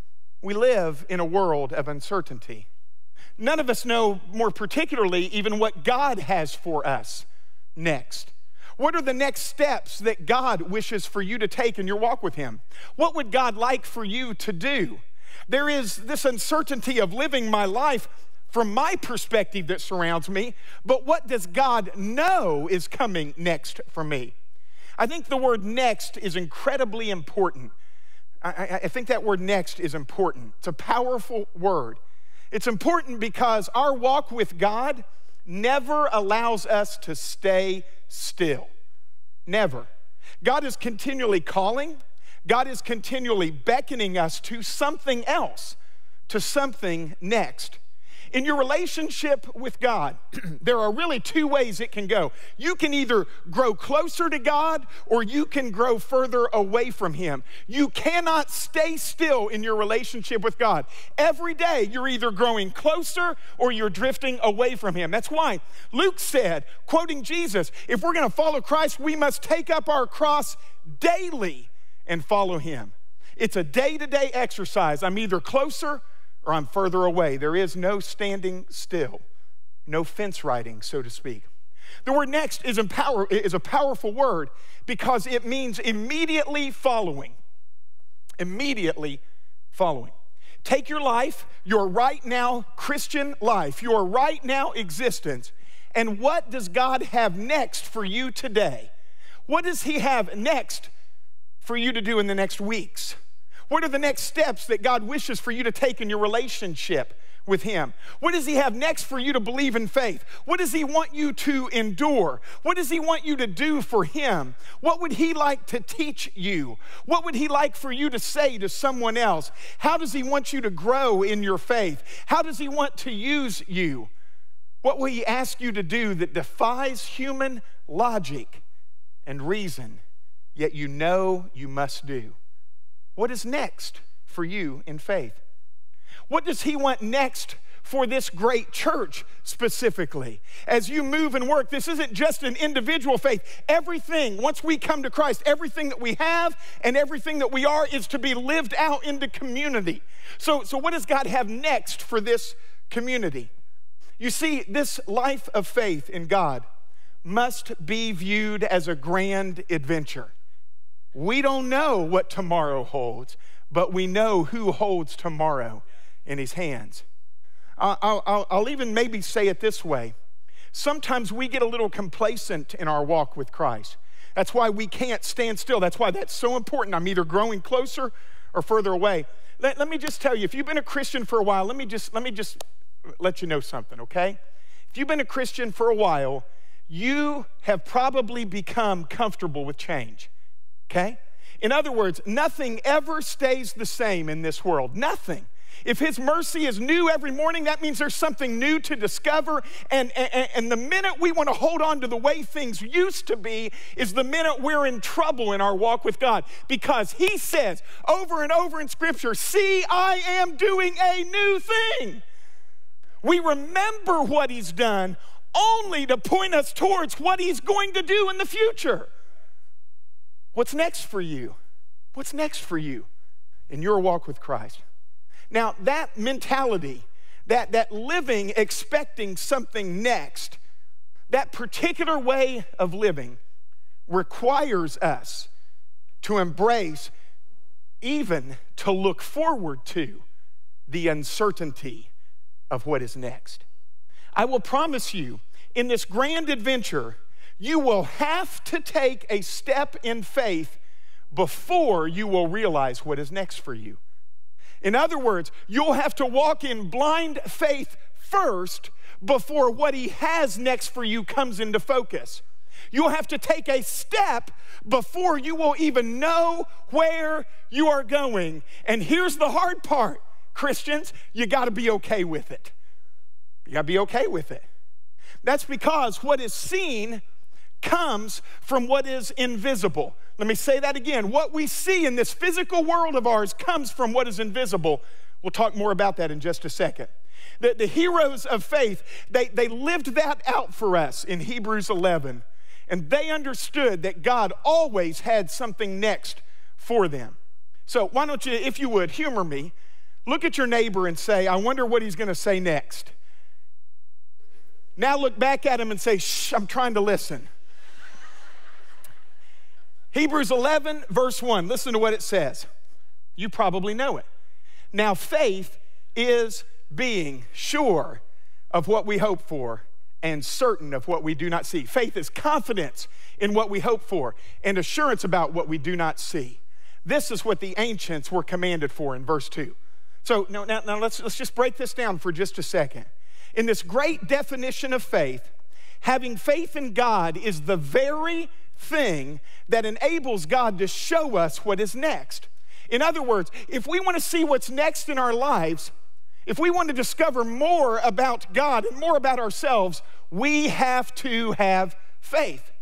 We live in a world of uncertainty. None of us know, more particularly, even what God has for us next. What are the next steps that God wishes for you to take in your walk with Him? What would God like for you to do? There is this uncertainty of living my life from my perspective that surrounds me, but what does God know is coming next for me? I think the word next is incredibly important. I, I, I think that word next is important. It's a powerful word. It's important because our walk with God never allows us to stay still. Never. God is continually calling. God is continually beckoning us to something else, to something next. In your relationship with God, there are really two ways it can go. You can either grow closer to God or you can grow further away from Him. You cannot stay still in your relationship with God. Every day you're either growing closer or you're drifting away from Him. That's why Luke said, quoting Jesus, if we're going to follow Christ, we must take up our cross daily and follow Him. It's a day-to-day exercise. I'm either closer or I'm further away. There is no standing still, no fence riding, so to speak. The word next is, empower, is a powerful word because it means immediately following. Immediately following. Take your life, your right now Christian life, your right now existence, and what does God have next for you today? What does He have next for you to do in the next weeks? What are the next steps that God wishes for you to take in your relationship with Him? What does He have next for you to believe in faith? What does He want you to endure? What does He want you to do for Him? What would He like to teach you? What would He like for you to say to someone else? How does He want you to grow in your faith? How does He want to use you? What will He ask you to do that defies human logic and reason, yet you know you must do? What is next for you in faith? What does He want next for this great church specifically? As you move and work, this isn't just an individual faith. Everything, once we come to Christ, everything that we have and everything that we are is to be lived out into community. So, so what does God have next for this community? You see, this life of faith in God must be viewed as a grand adventure. We don't know what tomorrow holds, but we know who holds tomorrow in His hands. I'll, I'll, I'll even maybe say it this way. Sometimes we get a little complacent in our walk with Christ. That's why we can't stand still. That's why that's so important. I'm either growing closer or further away. Let, let me just tell you, if you've been a Christian for a while, let me just, let me just let you know something, okay? If you've been a Christian for a while, you have probably become comfortable with change. Okay? In other words, nothing ever stays the same in this world. Nothing. If His mercy is new every morning, that means there's something new to discover. And, and, and the minute we want to hold on to the way things used to be is the minute we're in trouble in our walk with God. Because He says over and over in Scripture, see, I am doing a new thing. We remember what He's done only to point us towards what He's going to do in the future. What's next for you? What's next for you in your walk with Christ? Now, that mentality, that, that living expecting something next, that particular way of living requires us to embrace, even to look forward to, the uncertainty of what is next. I will promise you, in this grand adventure, you will have to take a step in faith before you will realize what is next for you. In other words, you'll have to walk in blind faith first before what He has next for you comes into focus. You'll have to take a step before you will even know where you are going. And here's the hard part, Christians, you got to be okay with it. You got to be okay with it. That's because what is seen comes from what is invisible. Let me say that again. What we see in this physical world of ours comes from what is invisible. We'll talk more about that in just a second. The, the heroes of faith, they, they lived that out for us in Hebrews eleven. And they understood that God always had something next for them. So why don't you, if you would, humor me. Look at your neighbor and say, I wonder what he's going to say next. Now look back at him and say, shh, I'm trying to listen. Hebrews eleven, verse one, listen to what it says. You probably know it. Now faith is being sure of what we hope for and certain of what we do not see. Faith is confidence in what we hope for and assurance about what we do not see. This is what the ancients were commanded for in verse two. So now, now, now let's, let's just break this down for just a second. In this great definition of faith, having faith in God is the very thing that enables God to show us what is next. In other words, if we want to see what's next in our lives, If we want to discover more about God and more about ourselves, we have to have faith.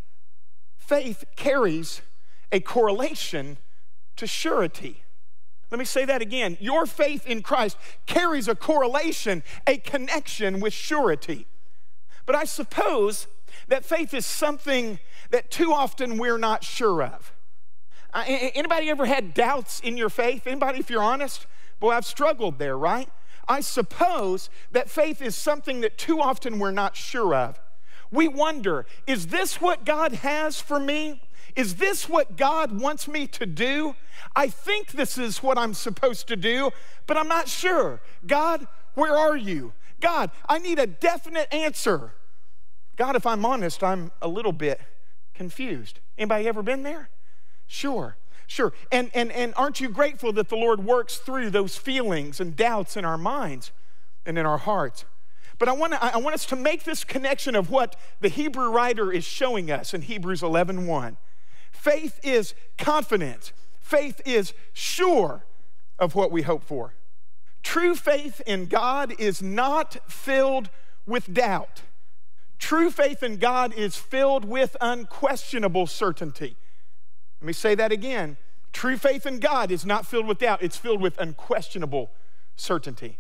Faith carries a correlation to surety. Let me say that again. Your faith in Christ carries a correlation, a connection with surety. But I suppose that faith is something that too often we're not sure of. Uh, anybody ever had doubts in your faith? Anybody, if you're honest? Boy, I've struggled there, right? I suppose that faith is something that too often we're not sure of. We wonder, is this what God has for me? Is this what God wants me to do? I think this is what I'm supposed to do, but I'm not sure. God, where are you? God, I need a definite answer. God, if I'm honest, I'm a little bit confused. Anybody ever been there? Sure. Sure, and, and, and aren't you grateful that the Lord works through those feelings and doubts in our minds and in our hearts? But I want, to, I want us to make this connection of what the Hebrew writer is showing us in Hebrews eleven one. Faith is confident. Faith is sure of what we hope for. True faith in God is not filled with doubt. True faith in God is filled with unquestionable certainty. Let me say that again. True faith in God is not filled with doubt. It's filled with unquestionable certainty.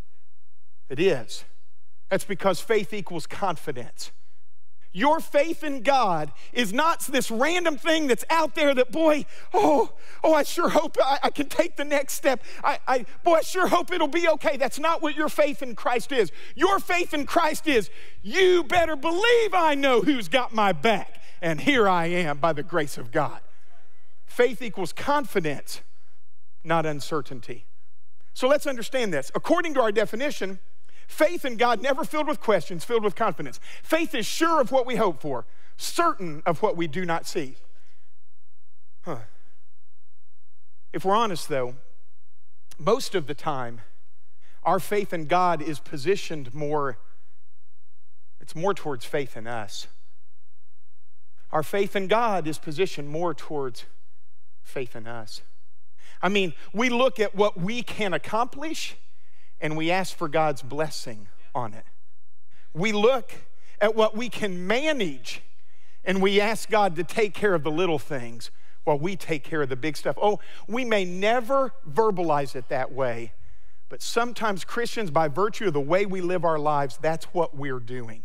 It is. That's because faith equals confidence. Your faith in God is not this random thing that's out there that, boy, oh, oh, I sure hope I, I can take the next step. I, I, boy, I sure hope it'll be okay. That's not what your faith in Christ is. Your faith in Christ is, you better believe I know who's got my back, and here I am by the grace of God. Faith equals confidence, not uncertainty. So let's understand this. According to our definition, faith in God never filled with questions, filled with confidence. Faith is sure of what we hope for, certain of what we do not see. Huh. If we're honest, though, most of the time, our faith in God is positioned more, it's more towards faith in us. Our faith in God is positioned more towards faith in us. I mean, we look at what we can accomplish and we ask for God's blessing on it. We look at what we can manage and we ask God to take care of the little things while we take care of the big stuff. Oh, we may never verbalize it that way, but sometimes Christians, by virtue of the way we live our lives, that's what we're doing.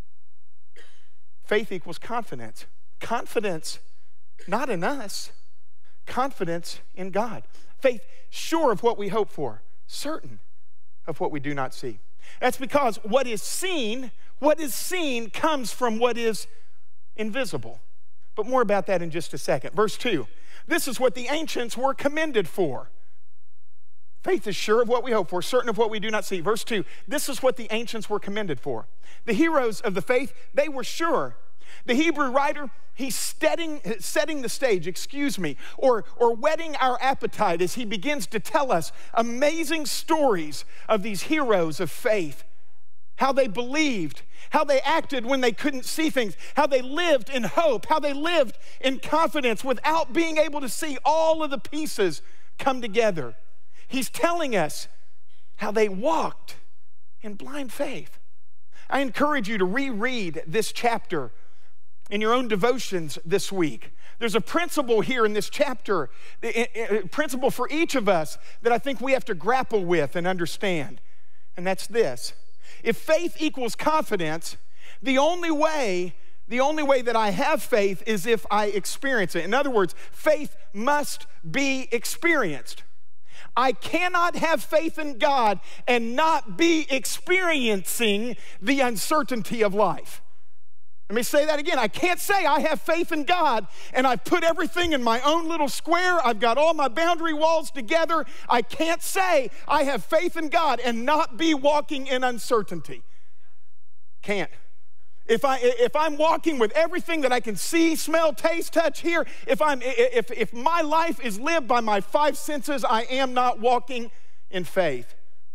Faith equals confidence. Confidence, not in us, confidence in God. Faith, sure of what we hope for, certain of what we do not see. That's because what is seen, what is seen comes from what is invisible. But more about that in just a second. Verse two, this is what the ancients were commended for. Faith is sure of what we hope for, certain of what we do not see. Verse two, this is what the ancients were commended for. The heroes of the faith, they were sure. The Hebrew writer, he's setting, setting the stage, excuse me, or, or whetting our appetite as he begins to tell us amazing stories of these heroes of faith, how they believed, how they acted when they couldn't see things, how they lived in hope, how they lived in confidence without being able to see all of the pieces come together. He's telling us how they walked in blind faith. I encourage you to reread this chapter in your own devotions this week. There's a principle here in this chapter, a principle for each of us that I think we have to grapple with and understand. And that's this. If faith equals confidence, the only way, the only way that I have faith is if I experience it. In other words, faith must be experienced. I cannot have faith in God and not be experiencing the uncertainty of life. Let me say that again. I can't say I have faith in God and I've put everything in my own little square. I've got all my boundary walls together. I can't say I have faith in God and not be walking in uncertainty. Can't. If, I, if I'm walking with everything that I can see, smell, taste, touch, hear, if, I'm, if, if my life is lived by my five senses, I am not walking in faith.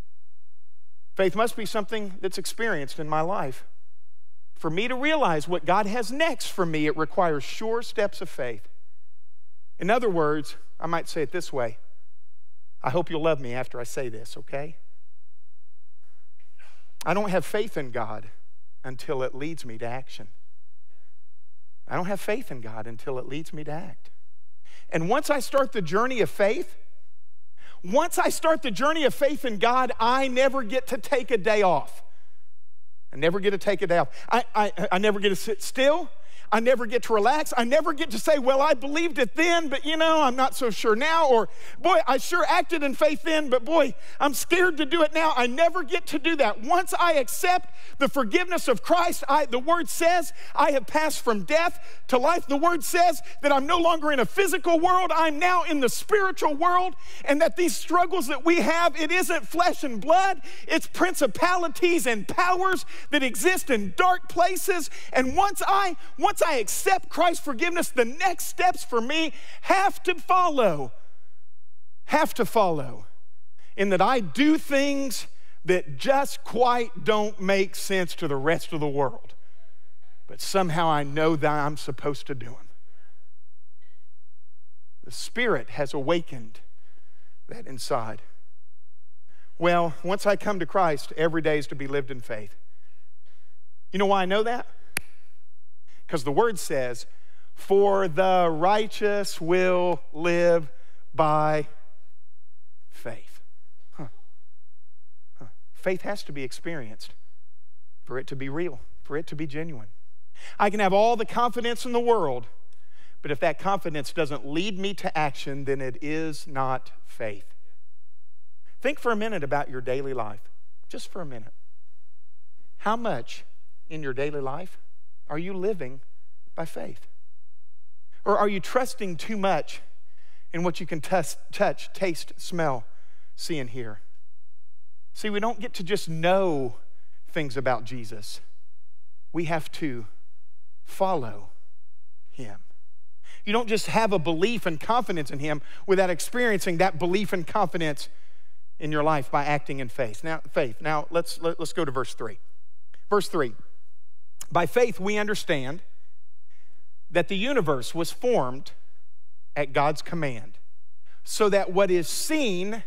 Faith must be something that's experienced in my life. For me to realize what God has next for me, it requires sure steps of faith. In other words, I might say it this way. I hope you'll love me after I say this, okay? I don't have faith in God until it leads me to action. I don't have faith in God until it leads me to act. And once I start the journey of faith, once I start the journey of faith in God, I never get to take a day off. I never get to take a day off. I, I, I never get to sit still. I never get to relax. I never get to say, well, I believed it then, but you know, I'm not so sure now. Or, boy, I sure acted in faith then, but boy, I'm scared to do it now. I never get to do that. Once I accept the forgiveness of Christ, I, the Word says I have passed from death to life. The Word says that I'm no longer in a physical world. I'm now in the spiritual world, and that these struggles that we have, it isn't flesh and blood. It's principalities and powers that exist in dark places. And once I, once I accept Christ's forgiveness, the next steps for me have to follow. Have to follow. In that I do things that just quite don't make sense to the rest of the world. But somehow I know that I'm supposed to do them. The Spirit has awakened that inside. Well, once I come to Christ, every day is to be lived in faith. You know why I know that? Because the Word says, for the righteous will live by faith. Huh. Huh. Faith has to be experienced for it to be real, for it to be genuine. I can have all the confidence in the world, but if that confidence doesn't lead me to action, then it is not faith. Think for a minute about your daily life, just for a minute. How much in your daily life are you living by faith? Or are you trusting too much in what you can touch, touch, taste, smell, see, and hear? See, we don't get to just know things about Jesus. We have to follow Him. You don't just have a belief and confidence in Him without experiencing that belief and confidence in your life by acting in faith. Now, faith. Now, let's, let, let's go to verse three. Verse three. By faith, we understand that the universe was formed at God's command, so that what is seen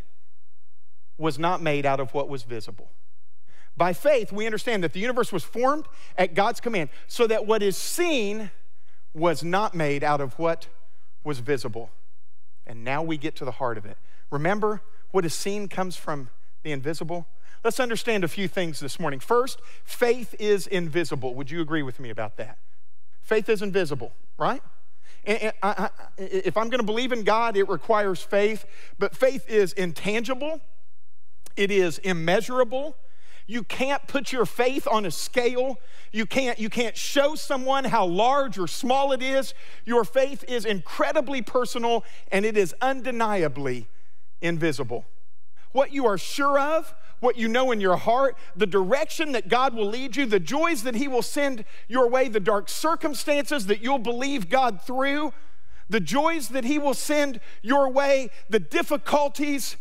was not made out of what was visible. By faith, we understand that the universe was formed at God's command, so that what is seen was not made out of what was visible. And now we get to the heart of it. Remember, what is seen comes from the invisible. Let's understand a few things this morning. First, faith is invisible. Would you agree with me about that? Faith is invisible, right? And, and I, I, if I'm going to believe in God, it requires faith. But faith is intangible. It is immeasurable. You can't put your faith on a scale. You can't, you can't show someone how large or small it is. Your faith is incredibly personal, and it is undeniably invisible. What you are sure of, what you know in your heart, the direction that God will lead you, the joys that He will send your way, the dark circumstances that you'll believe God through, the joys that He will send your way, the difficulties,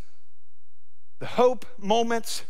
the hope moments,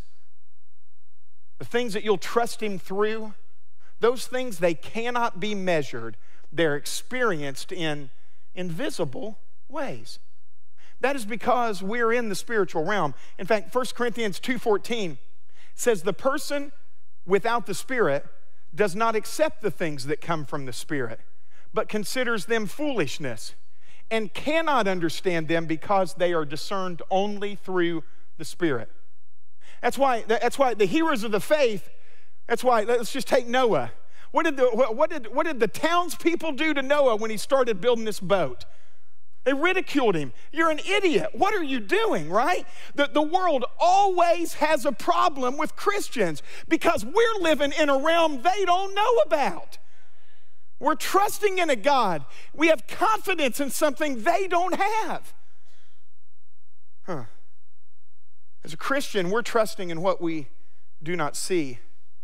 the things that you'll trust Him through, those things, they cannot be measured. They're experienced in invisible ways. That is because we're in the spiritual realm. In fact, First Corinthians two fourteen says the person without the Spirit does not accept the things that come from the Spirit, but considers them foolishness and cannot understand them because they are discerned only through the Spirit. That's why, that's why the heroes of the faith, that's why, let's just take Noah. What did the, what did, what did the townspeople do to Noah when he started building this boat? They ridiculed him. You're an idiot. What are you doing, right? The, the world always has a problem with Christians because we're living in a realm they don't know about. We're trusting in a God. We have confidence in something they don't have. Huh. As a Christian, we're trusting in what we do not see.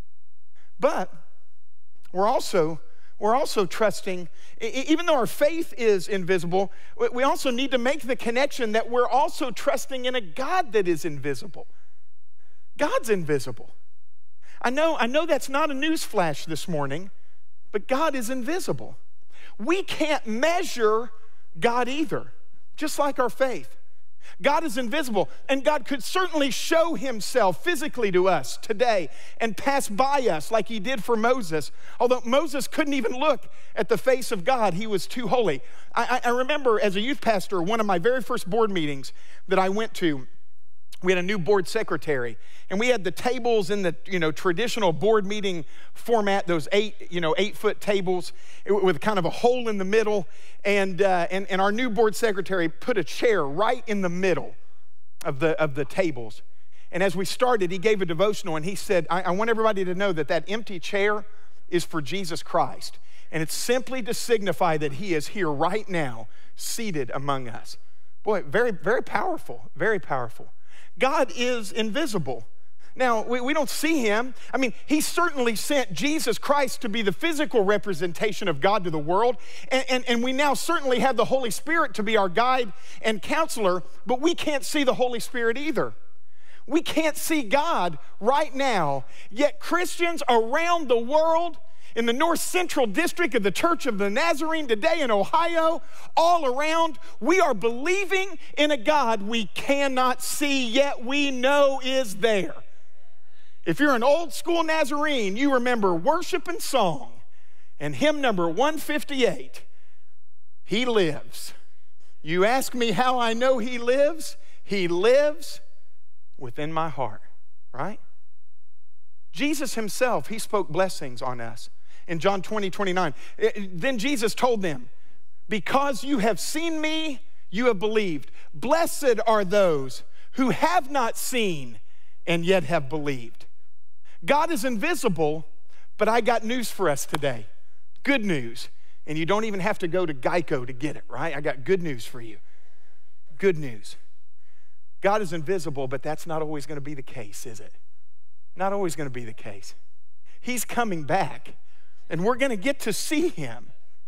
But we're also We're also trusting, even though our faith is invisible, we also need to make the connection that we're also trusting in a God that is invisible. God's invisible. I know, I know that's not a news flash this morning, but God is invisible. We can't measure God either, just like our faith. God is invisible, and God could certainly show himself physically to us today and pass by us like he did for Moses. Although Moses couldn't even look at the face of God, he was too holy. I, I remember as a youth pastor, one of my very first board meetings that I went to, we had a new board secretary, and we had the tables in the, you know, traditional board meeting format, those eight, you know, eight-foot tables with kind of a hole in the middle, and, uh, and, and our new board secretary put a chair right in the middle of the, of the tables. And as we started, he gave a devotional, and he said, I, I want everybody to know that that empty chair is for Jesus Christ, and it's simply to signify that he is here right now, seated among us. Boy, very, very powerful, very powerful. God is invisible. Now, we, we don't see him. I mean, he certainly sent Jesus Christ to be the physical representation of God to the world, and, and, and we now certainly have the Holy Spirit to be our guide and counselor, but we can't see the Holy Spirit either. We can't see God right now, yet Christians around the world, in the north central district of the Church of the Nazarene today in Ohio, all around, we are believing in a God we cannot see, yet we know is there. If you're an old school Nazarene, you remember worship and song and hymn number one fifty-eight, He Lives. You ask me how I know he lives? He lives within my heart, right? Jesus himself, he spoke blessings on us. In John twenty, twenty-nine, then Jesus told them, because you have seen me, you have believed. Blessed are those who have not seen and yet have believed. God is invisible, but I got news for us today. Good news. And you don't even have to go to Geico to get it, right? I got good news for you. Good news. God is invisible, but that's not always going to be the case, is it? Not always going to be the case. He's coming back, and we're going to get to see him.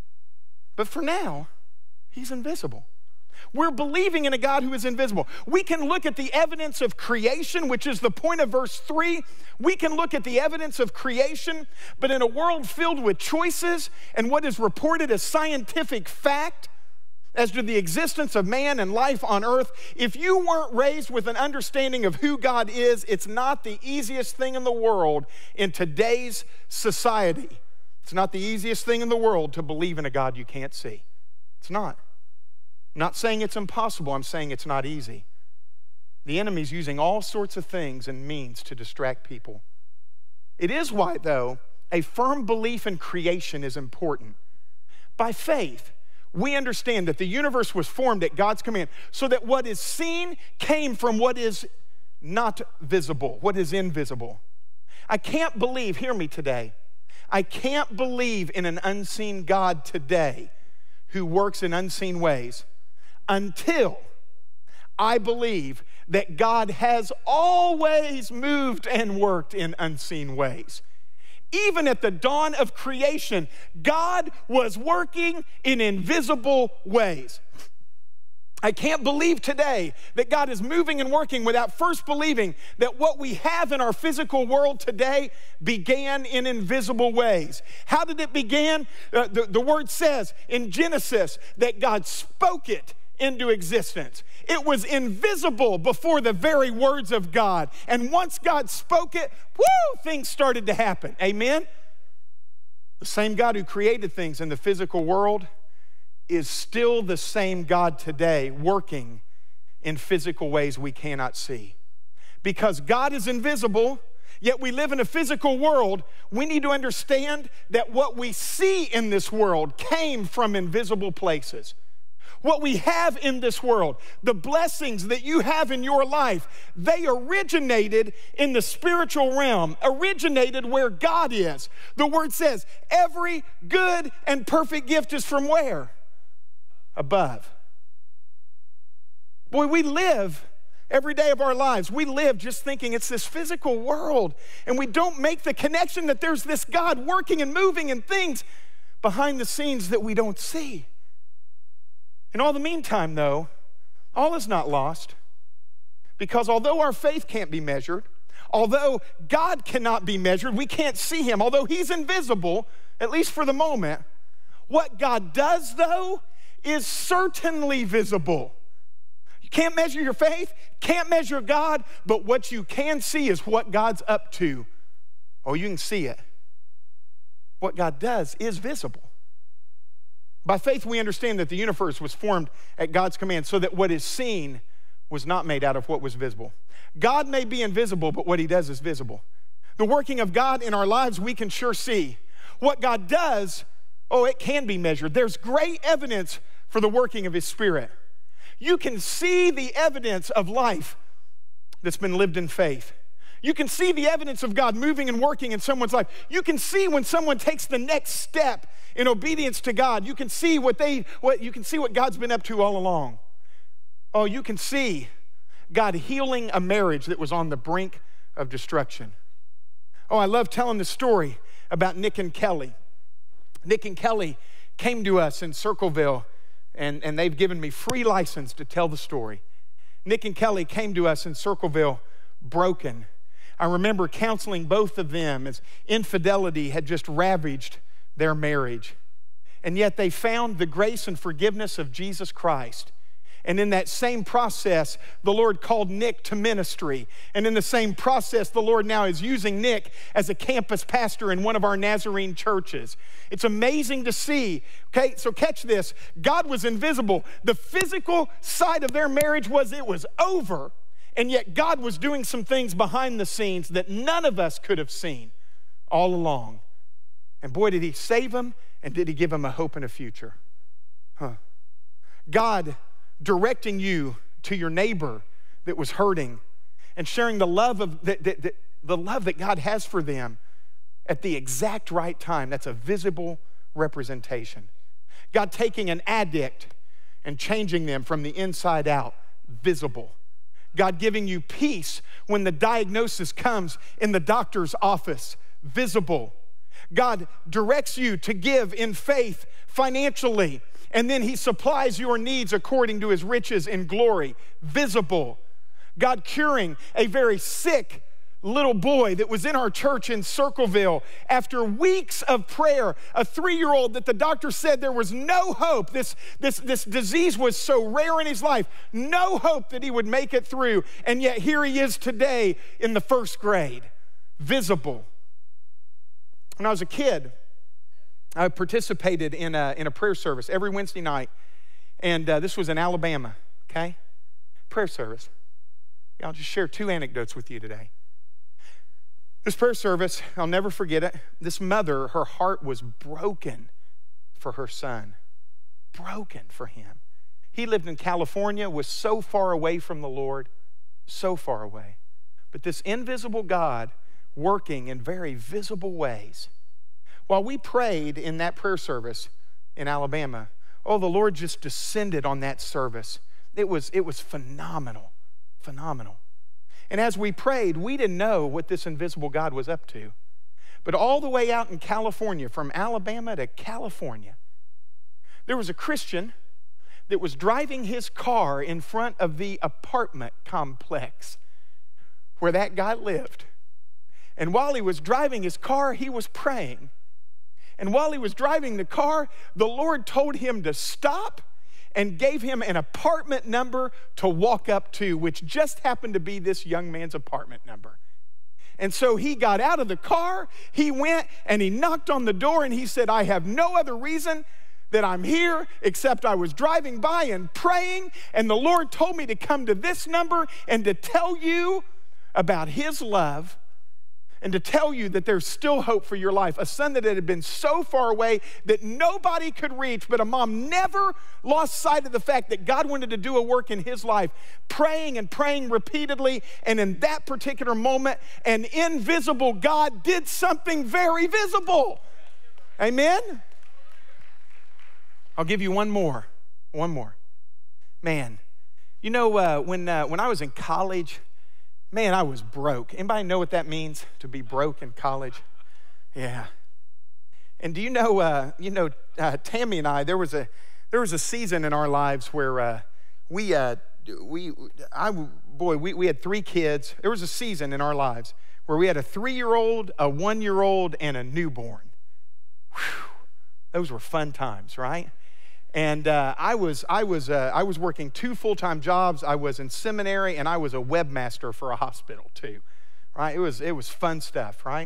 But for now, he's invisible. We're believing in a God who is invisible. We can look at the evidence of creation, which is the point of verse three. We can look at the evidence of creation, but in a world filled with choices and what is reported as scientific fact as to the existence of man and life on earth, if you weren't raised with an understanding of who God is, it's not the easiest thing in the world in today's society. It's not the easiest thing in the world to believe in a God you can't see. It's not. I'm not saying it's impossible. I'm saying it's not easy. The enemy's using all sorts of things and means to distract people. It is why, though, a firm belief in creation is important. By faith, we understand that the universe was formed at God's command so that what is seen came from what is not visible, what is invisible. I can't believe, hear me today, I can't believe in an unseen God today who works in unseen ways until I believe that God has always moved and worked in unseen ways. Even at the dawn of creation, God was working in invisible ways. I can't believe today that God is moving and working without first believing that what we have in our physical world today began in invisible ways. How did it begin? Uh, the, the word says in Genesis that God spoke it into existence. It was invisible before the very words of God. And once God spoke it, whoo, things started to happen. Amen? The same God who created things in the physical world is still the same God today, working in physical ways we cannot see. Because God is invisible, yet we live in a physical world, we need to understand that what we see in this world came from invisible places. What we have in this world, the blessings that you have in your life, they originated in the spiritual realm, originated where God is. The word says, every good and perfect gift is from where? Above. Boy, we live every day of our lives. We live just thinking it's this physical world, and we don't make the connection that there's this God working and moving in things behind the scenes that we don't see. In all the meantime, though, all is not lost, because although our faith can't be measured, although God cannot be measured, we can't see him, although he's invisible, at least for the moment, what God does, though, is certainly visible. Can't measure your faith, can't measure God, but what you can see is what God's up to. Oh, you can see it. What God does is visible. By faith, we understand that the universe was formed at God's command so that what is seen was not made out of what was visible. God may be invisible, but what he does is visible. The working of God in our lives, we can sure see. What God does, oh, it can be measured. There's great evidence for the working of his Spirit. You can see the evidence of life that's been lived in faith. You can see the evidence of God moving and working in someone's life. You can see when someone takes the next step in obedience to God. You can see what they, what you can see what God's been up to all along. Oh, you can see God healing a marriage that was on the brink of destruction. Oh, I love telling the story about Nick and Kelly. Nick and Kelly came to us in Circleville, and, and they've given me free license to tell the story. Nick and Kelly came to us in Circleville broken. I remember counseling both of them as infidelity had just ravaged their marriage. And yet they found the grace and forgiveness of Jesus Christ. And in that same process, the Lord called Nick to ministry. And in the same process, the Lord now is using Nick as a campus pastor in one of our Nazarene churches. It's amazing to see. Okay, so catch this. God was invisible. The physical side of their marriage was it was over. And yet God was doing some things behind the scenes that none of us could have seen all along. And boy, did he save them, and did he give them a hope and a future. Huh. God directing you to your neighbor that was hurting and sharing the love of the, the, the, the love that God has for them at the exact right time. That's a visible representation. God taking an addict and changing them from the inside out, visible. God giving you peace when the diagnosis comes in the doctor's office, visible. God directs you to give in faith financially, and then he supplies your needs according to his riches in glory, visible. God curing a very sick little boy that was in our church in Circleville after weeks of prayer, a three-year-old that the doctor said there was no hope. This, this, this disease was so rare in his life, no hope that he would make it through. And yet here he is today in the first grade, visible. When I was a kid, I participated in a, in a prayer service every Wednesday night, and uh, this was in Alabama, okay? Prayer service. I'll just share two anecdotes with you today. This prayer service, I'll never forget it. This mother, her heart was broken for her son, broken for him. He lived in California, was so far away from the Lord, so far away. But this invisible God working in very visible ways. While we prayed in that prayer service in Alabama, oh, the Lord just descended on that service. It was, it was phenomenal, phenomenal. And as we prayed, we didn't know what this invisible God was up to. But all the way out in California, from Alabama to California, there was a Christian that was driving his car in front of the apartment complex where that guy lived. And while he was driving his car, he was praying. And while he was driving the car, the Lord told him to stop and gave him an apartment number to walk up to, which just happened to be this young man's apartment number. And so he got out of the car, he went and he knocked on the door and he said, I have no other reason that I'm here except I was driving by and praying, and the Lord told me to come to this number and to tell you about his love and to tell you that there's still hope for your life. A son that had been so far away that nobody could reach, but a mom never lost sight of the fact that God wanted to do a work in his life, praying and praying repeatedly, and in that particular moment, an invisible God did something very visible. Amen? I'll give you one more, one more. Man, you know, uh, when, uh, when I was in college, man, I was broke. Anybody know what that means, to be broke in college? Yeah. And do you know, uh, you know, uh, Tammy and I, there was a there was a season in our lives where uh, we, uh, we, I, boy, we, we had three kids. There was a season in our lives where we had a three-year-old, a one-year-old, and a newborn. Whew. Those were fun times, right? And uh, I was I was uh, I was working two full-time jobs. I was in seminary, and I was a webmaster for a hospital too, right? It was it was fun stuff, right?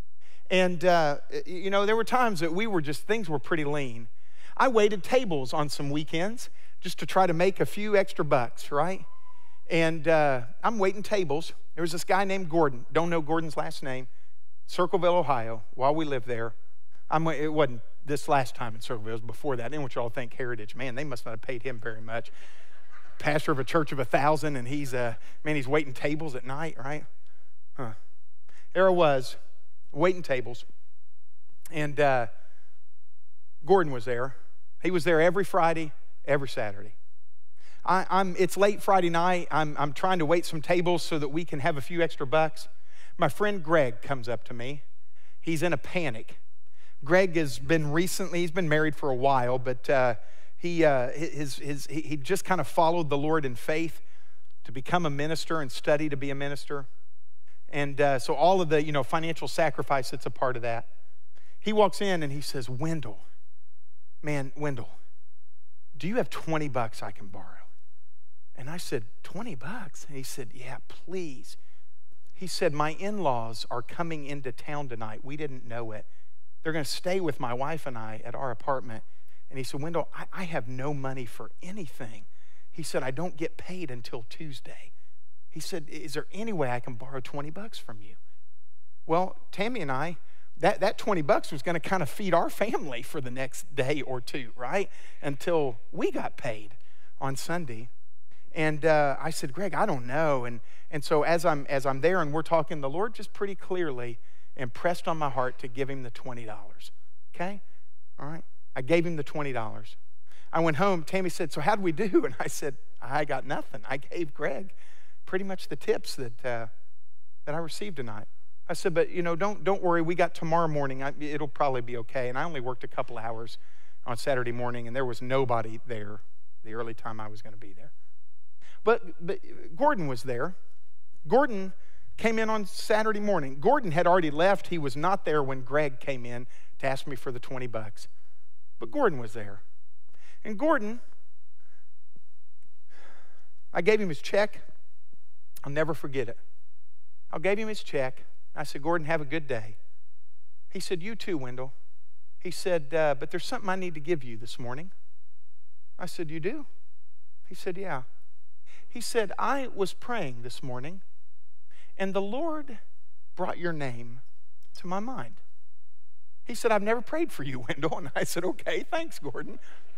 And uh, you know, there were times that we were just things were pretty lean. I waited tables on some weekends just to try to make a few extra bucks, right? And uh, I'm waiting tables. There was this guy named Gordon. Don't know Gordon's last name. Circleville, Ohio. While we lived there, I'm. It wasn't this last time in Circleville, it was before that. I didn't want you all to think Heritage. Man, they must not have paid him very much. Pastor of a church of a thousand, and he's, uh, man, he's waiting tables at night, right? Huh. There I was, waiting tables. And uh, Gordon was there. He was there every Friday, every Saturday. I, I'm, it's late Friday night. I'm, I'm trying to wait some tables so that we can have a few extra bucks. My friend Greg comes up to me. He's in a panic. Greg has been recently, he's been married for a while, but uh, he, uh, his, his, he, he just kind of followed the Lord in faith to become a minister and study to be a minister. And uh, so all of the, you know, financial sacrifice that's a part of that. He walks in and he says, Wendell, man, Wendell, do you have twenty bucks I can borrow? And I said, twenty bucks? And he said, yeah, please. He said, my in-laws are coming into town tonight. We didn't know it. They're going to stay with my wife and I at our apartment. And he said, Wendell, I, I have no money for anything. He said, I don't get paid until Tuesday. He said, is there any way I can borrow twenty bucks from you? Well, Tammy and I, that, that twenty bucks was going to kind of feed our family for the next day or two, right? Until we got paid on Sunday. And uh, I said, Greg, I don't know. And, and so as I'm, as I'm there and we're talking, the Lord just pretty clearly impressed on my heart to give him the twenty dollars, okay? All right, I gave him the twenty dollars. I went home, Tammy said, so how'd we do? And I said, I got nothing. I gave Greg pretty much the tips that uh, that I received tonight. I said, but you know, don't, don't worry, we got tomorrow morning, I, it'll probably be okay. And I only worked a couple hours on Saturday morning, and there was nobody there the early time I was gonna be there. But, but Gordon was there. Gordon came in on Saturday morning. Gordon had already left. He was not there when Greg came in to ask me for the twenty bucks. But Gordon was there. And Gordon, I gave him his check. I'll never forget it. I gave him his check. I said, Gordon, have a good day. He said, you too, Wendell. He said, uh, but there's something I need to give you this morning. I said, you do? He said, yeah. He said, I was praying this morning, and the Lord brought your name to my mind. He said, I've never prayed for you, Wendell. And I said, okay, thanks, Gordon.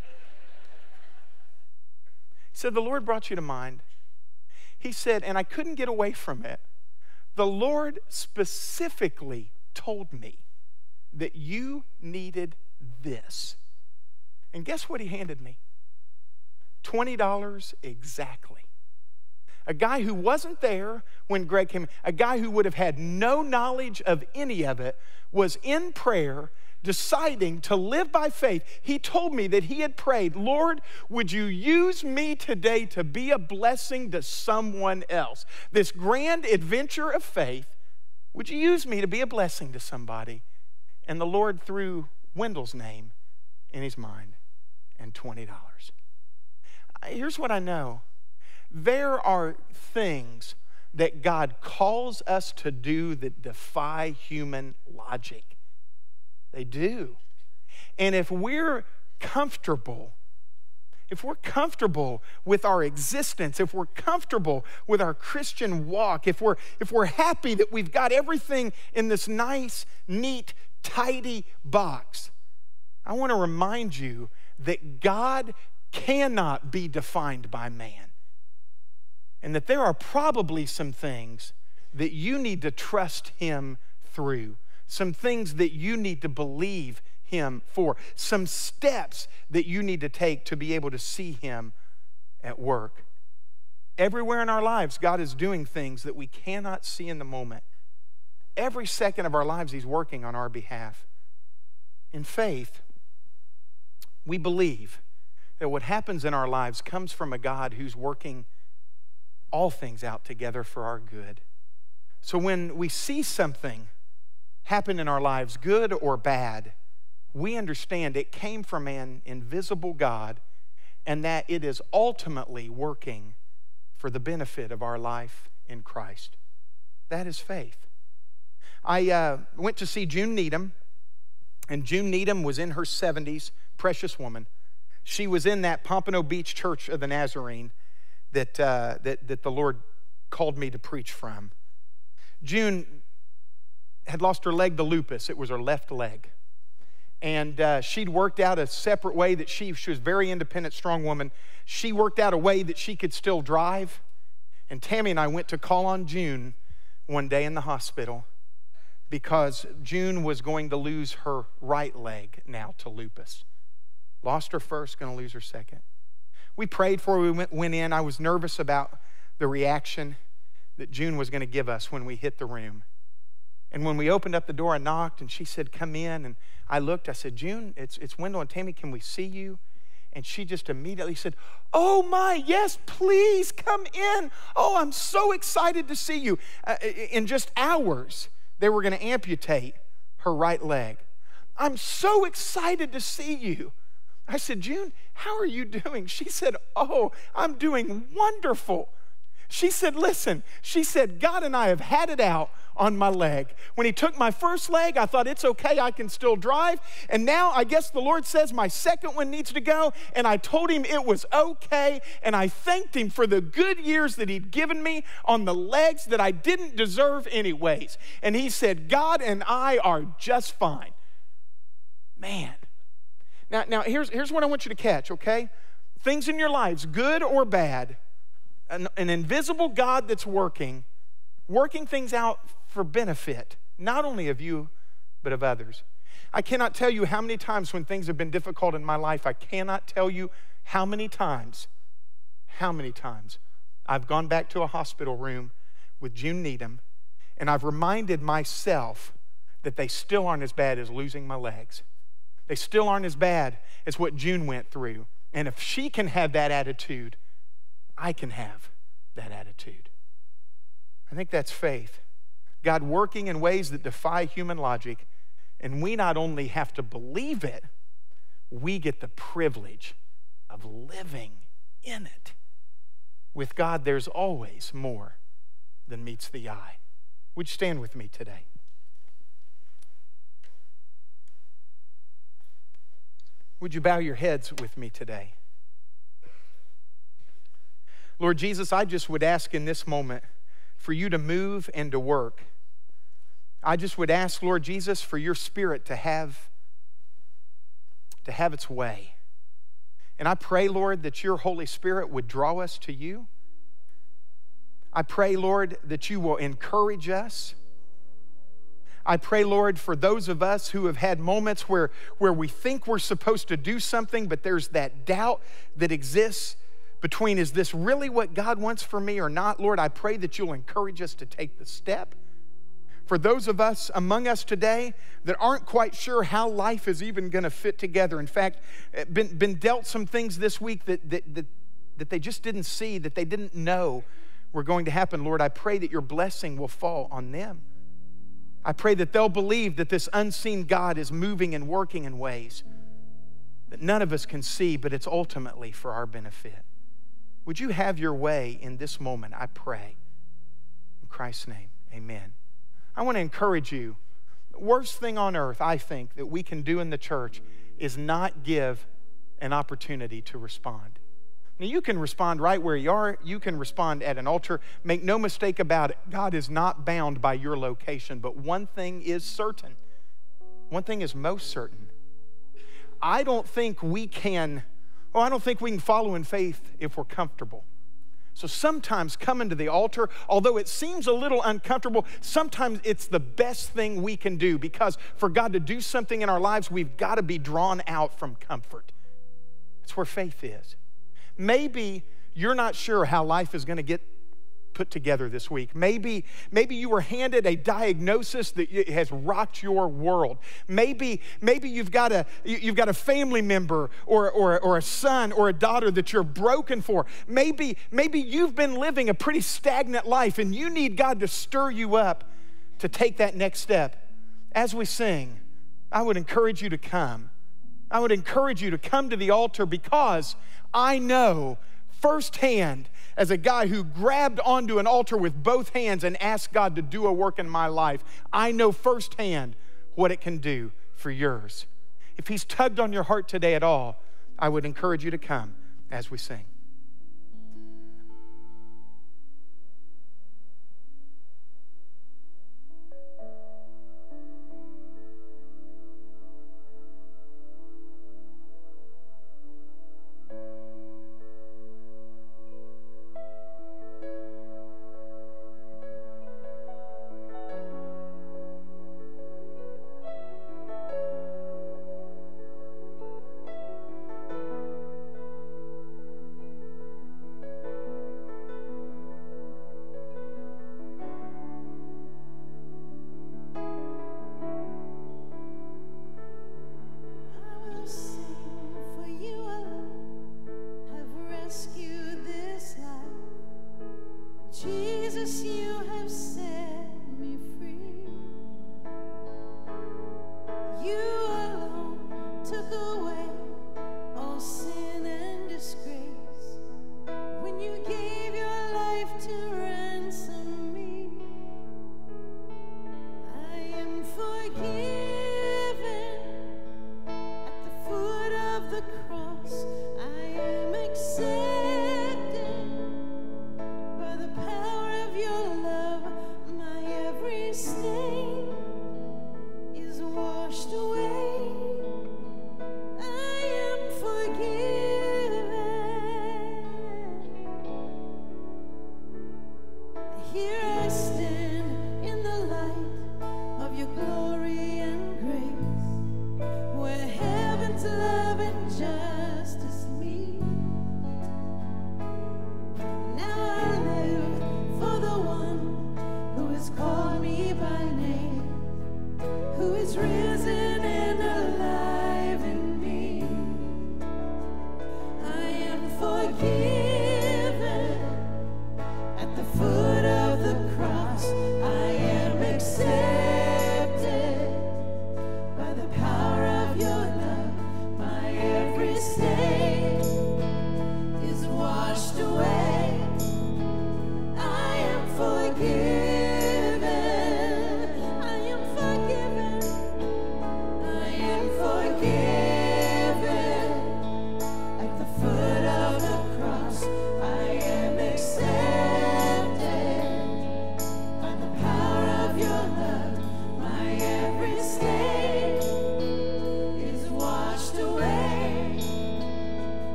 He said, the Lord brought you to mind. He said, and I couldn't get away from it. The Lord specifically told me that you needed this. And guess what he handed me? twenty dollars exactly. A guy who wasn't there when Greg came, a guy who would have had no knowledge of any of it, was in prayer, deciding to live by faith. He told me that he had prayed, Lord, would you use me today to be a blessing to someone else? This grand adventure of faith, would you use me to be a blessing to somebody? And the Lord threw Wendell's name in his mind and twenty dollars. Here's what I know. There are things that God calls us to do that defy human logic. They do. And if we're comfortable, if we're comfortable with our existence, if we're comfortable with our Christian walk, if we're, if we're happy that we've got everything in this nice, neat, tidy box, I want to remind you that God cannot be defined by man. And that there are probably some things that you need to trust him through. Some things that you need to believe him for. Some steps that you need to take to be able to see him at work. Everywhere in our lives, God is doing things that we cannot see in the moment. Every second of our lives, he's working on our behalf. In faith, we believe that what happens in our lives comes from a God who's working all things out together for our good. So when we see something happen in our lives, good or bad, we understand it came from an invisible God and that it is ultimately working for the benefit of our life in Christ. That is faith. I uh, went to see June Needham, and June Needham was in her seventies, precious woman. She was in that Pompano Beach Church of the Nazarene that, uh, that, that the Lord called me to preach from. June had lost her leg to lupus. It was her left leg. And uh, she'd worked out a separate way that she, she was a very independent, strong woman. She worked out a way that she could still drive. And Tammy and I went to call on June one day in the hospital because June was going to lose her right leg now to lupus. Lost her first, going to lose her second. We prayed before we went, went in. I was nervous about the reaction that June was going to give us when we hit the room. And when we opened up the door, I knocked, and she said, come in. And I looked, I said, June, it's, it's Wendell and Tammy, can we see you? And she just immediately said, oh my, yes, please come in. Oh, I'm so excited to see you. Uh, in just hours, they were going to amputate her right leg. I'm so excited to see you. I said, June, how are you doing? She said, oh, I'm doing wonderful. She said, listen, she said, God and I have had it out on my leg. When he took my first leg, I thought it's okay, I can still drive. And now I guess the Lord says my second one needs to go. And I told him it was okay. And I thanked him for the good years that he'd given me on the legs that I didn't deserve anyways. And he said, God and I are just fine. Man. Now, now here's, here's what I want you to catch, okay? Things in your lives, good or bad, An, an invisible God that's working, working things out for benefit, not only of you, but of others. I cannot tell you how many times when things have been difficult in my life, I cannot tell you how many times, how many times I've gone back to a hospital room with June Needham, and I've reminded myself that they still aren't as bad as losing my legs. They still aren't as bad as what June went through. And if she can have that attitude, I can have that attitude. I think that's faith. God working in ways that defy human logic, and we not only have to believe it, we get the privilege of living in it. With God, there's always more than meets the eye. Would you stand with me today? Would you bow your heads with me today? Lord Jesus, I just would ask in this moment for you to move and to work. I just would ask, Lord Jesus, for your Spirit to have, to have its way. And I pray, Lord, that your Holy Spirit would draw us to you. I pray, Lord, that you will encourage us. I pray, Lord, for those of us who have had moments where, where we think we're supposed to do something, but there's that doubt that exists between, is this really what God wants for me or not? Lord, I pray that you'll encourage us to take the step. For those of us among us today that aren't quite sure how life is even going to fit together, in fact, been, been dealt some things this week that, that, that, that they just didn't see, that they didn't know were going to happen, Lord, I pray that your blessing will fall on them. I pray that they'll believe that this unseen God is moving and working in ways that none of us can see, but it's ultimately for our benefit. Would you have your way in this moment, I pray. In Christ's name, amen. I want to encourage you. The worst thing on earth, I think, that we can do in the church is not give an opportunity to respond. Now, you can respond right where you are. You can respond at an altar. Make no mistake about it. God is not bound by your location. But one thing is certain. One thing is most certain. I don't think we can, oh, I don't think we can follow in faith if we're comfortable. So sometimes coming to the altar, although it seems a little uncomfortable, sometimes it's the best thing we can do, because for God to do something in our lives, we've got to be drawn out from comfort. That's where faith is. Maybe you're not sure how life is going to get put together this week. Maybe, maybe you were handed a diagnosis that has rocked your world. Maybe, maybe you've got a you've got a family member or, or, or a son or a daughter that you're broken for. Maybe, maybe you've been living a pretty stagnant life and you need God to stir you up to take that next step. As we sing, I would encourage you to come. I would encourage you to come to the altar, because I know firsthand, as a guy who grabbed onto an altar with both hands and asked God to do a work in my life, I know firsthand what it can do for yours. If He's tugged on your heart today at all, I would encourage you to come as we sing.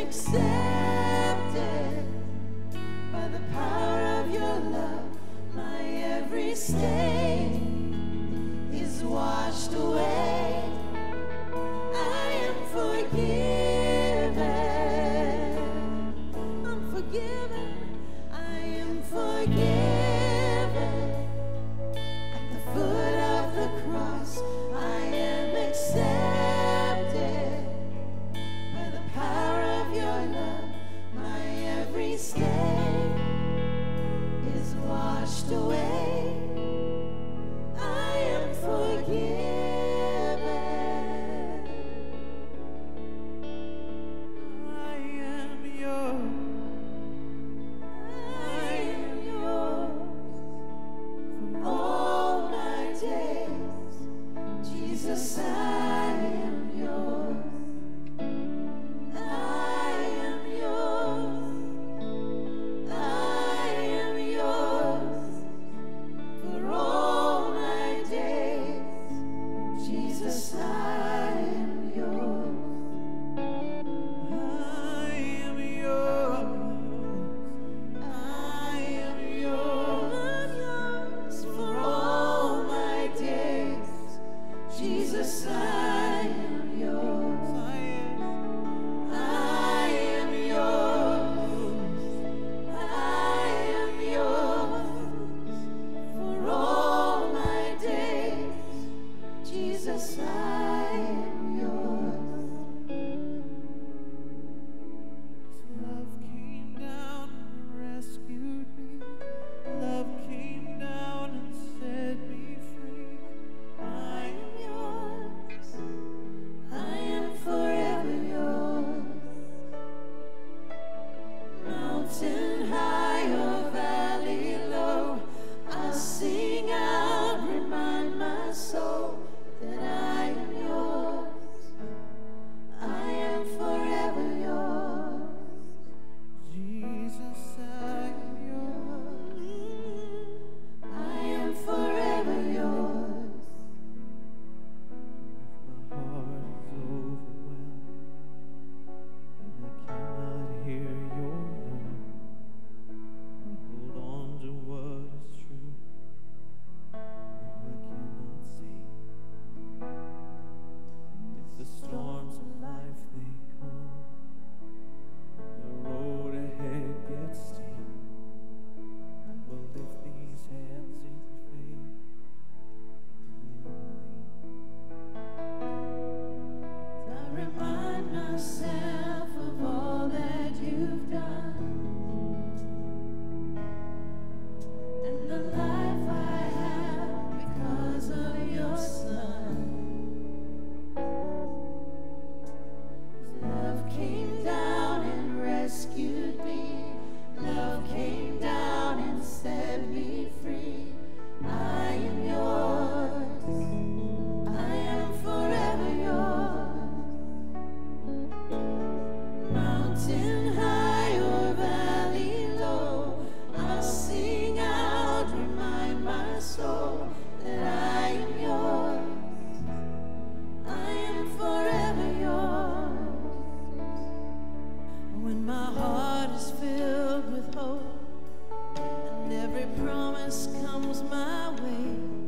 accepted by the power of your love. My every stain is washed away. I am forgiven. I'm forgiven. I am forgiven. At the foot of the cross, I am accepted by the power of your love. My every stain is washed away. I am forgiven. I am yours. I am yours from all my days. Jesus, I am yours. I am yours. I am yours for all my days. Jesus, I am yours. I am yours. I am yours for all my days. Jesus, I am yours. I am yours. I am yours for all my days. Jesus, I am yours. Love came down and rescued me. Love came down and set me free. I am yours. I am forever yours. Mountain high or valley low, I'll sing out, remind my soul that I am yours. I am forever yours. Jesus, I am yours. I am forever yours. My heart is overwhelmed and I cannot hear your voice. I hold on to what is true, though I cannot see. And if the storms of life they come, and the road ahead gets steep, I will lift these hands in faith. I remind myself of all that you've done and the life I have because of your Son. Love came down and rescued me. Love came down and set me free. I am yours. I am forever yours. Mountain high or valley low, I'll sing out, remind my soul that I am yours. I am forever yours. When my heart is filled with hope and every promise comes my way,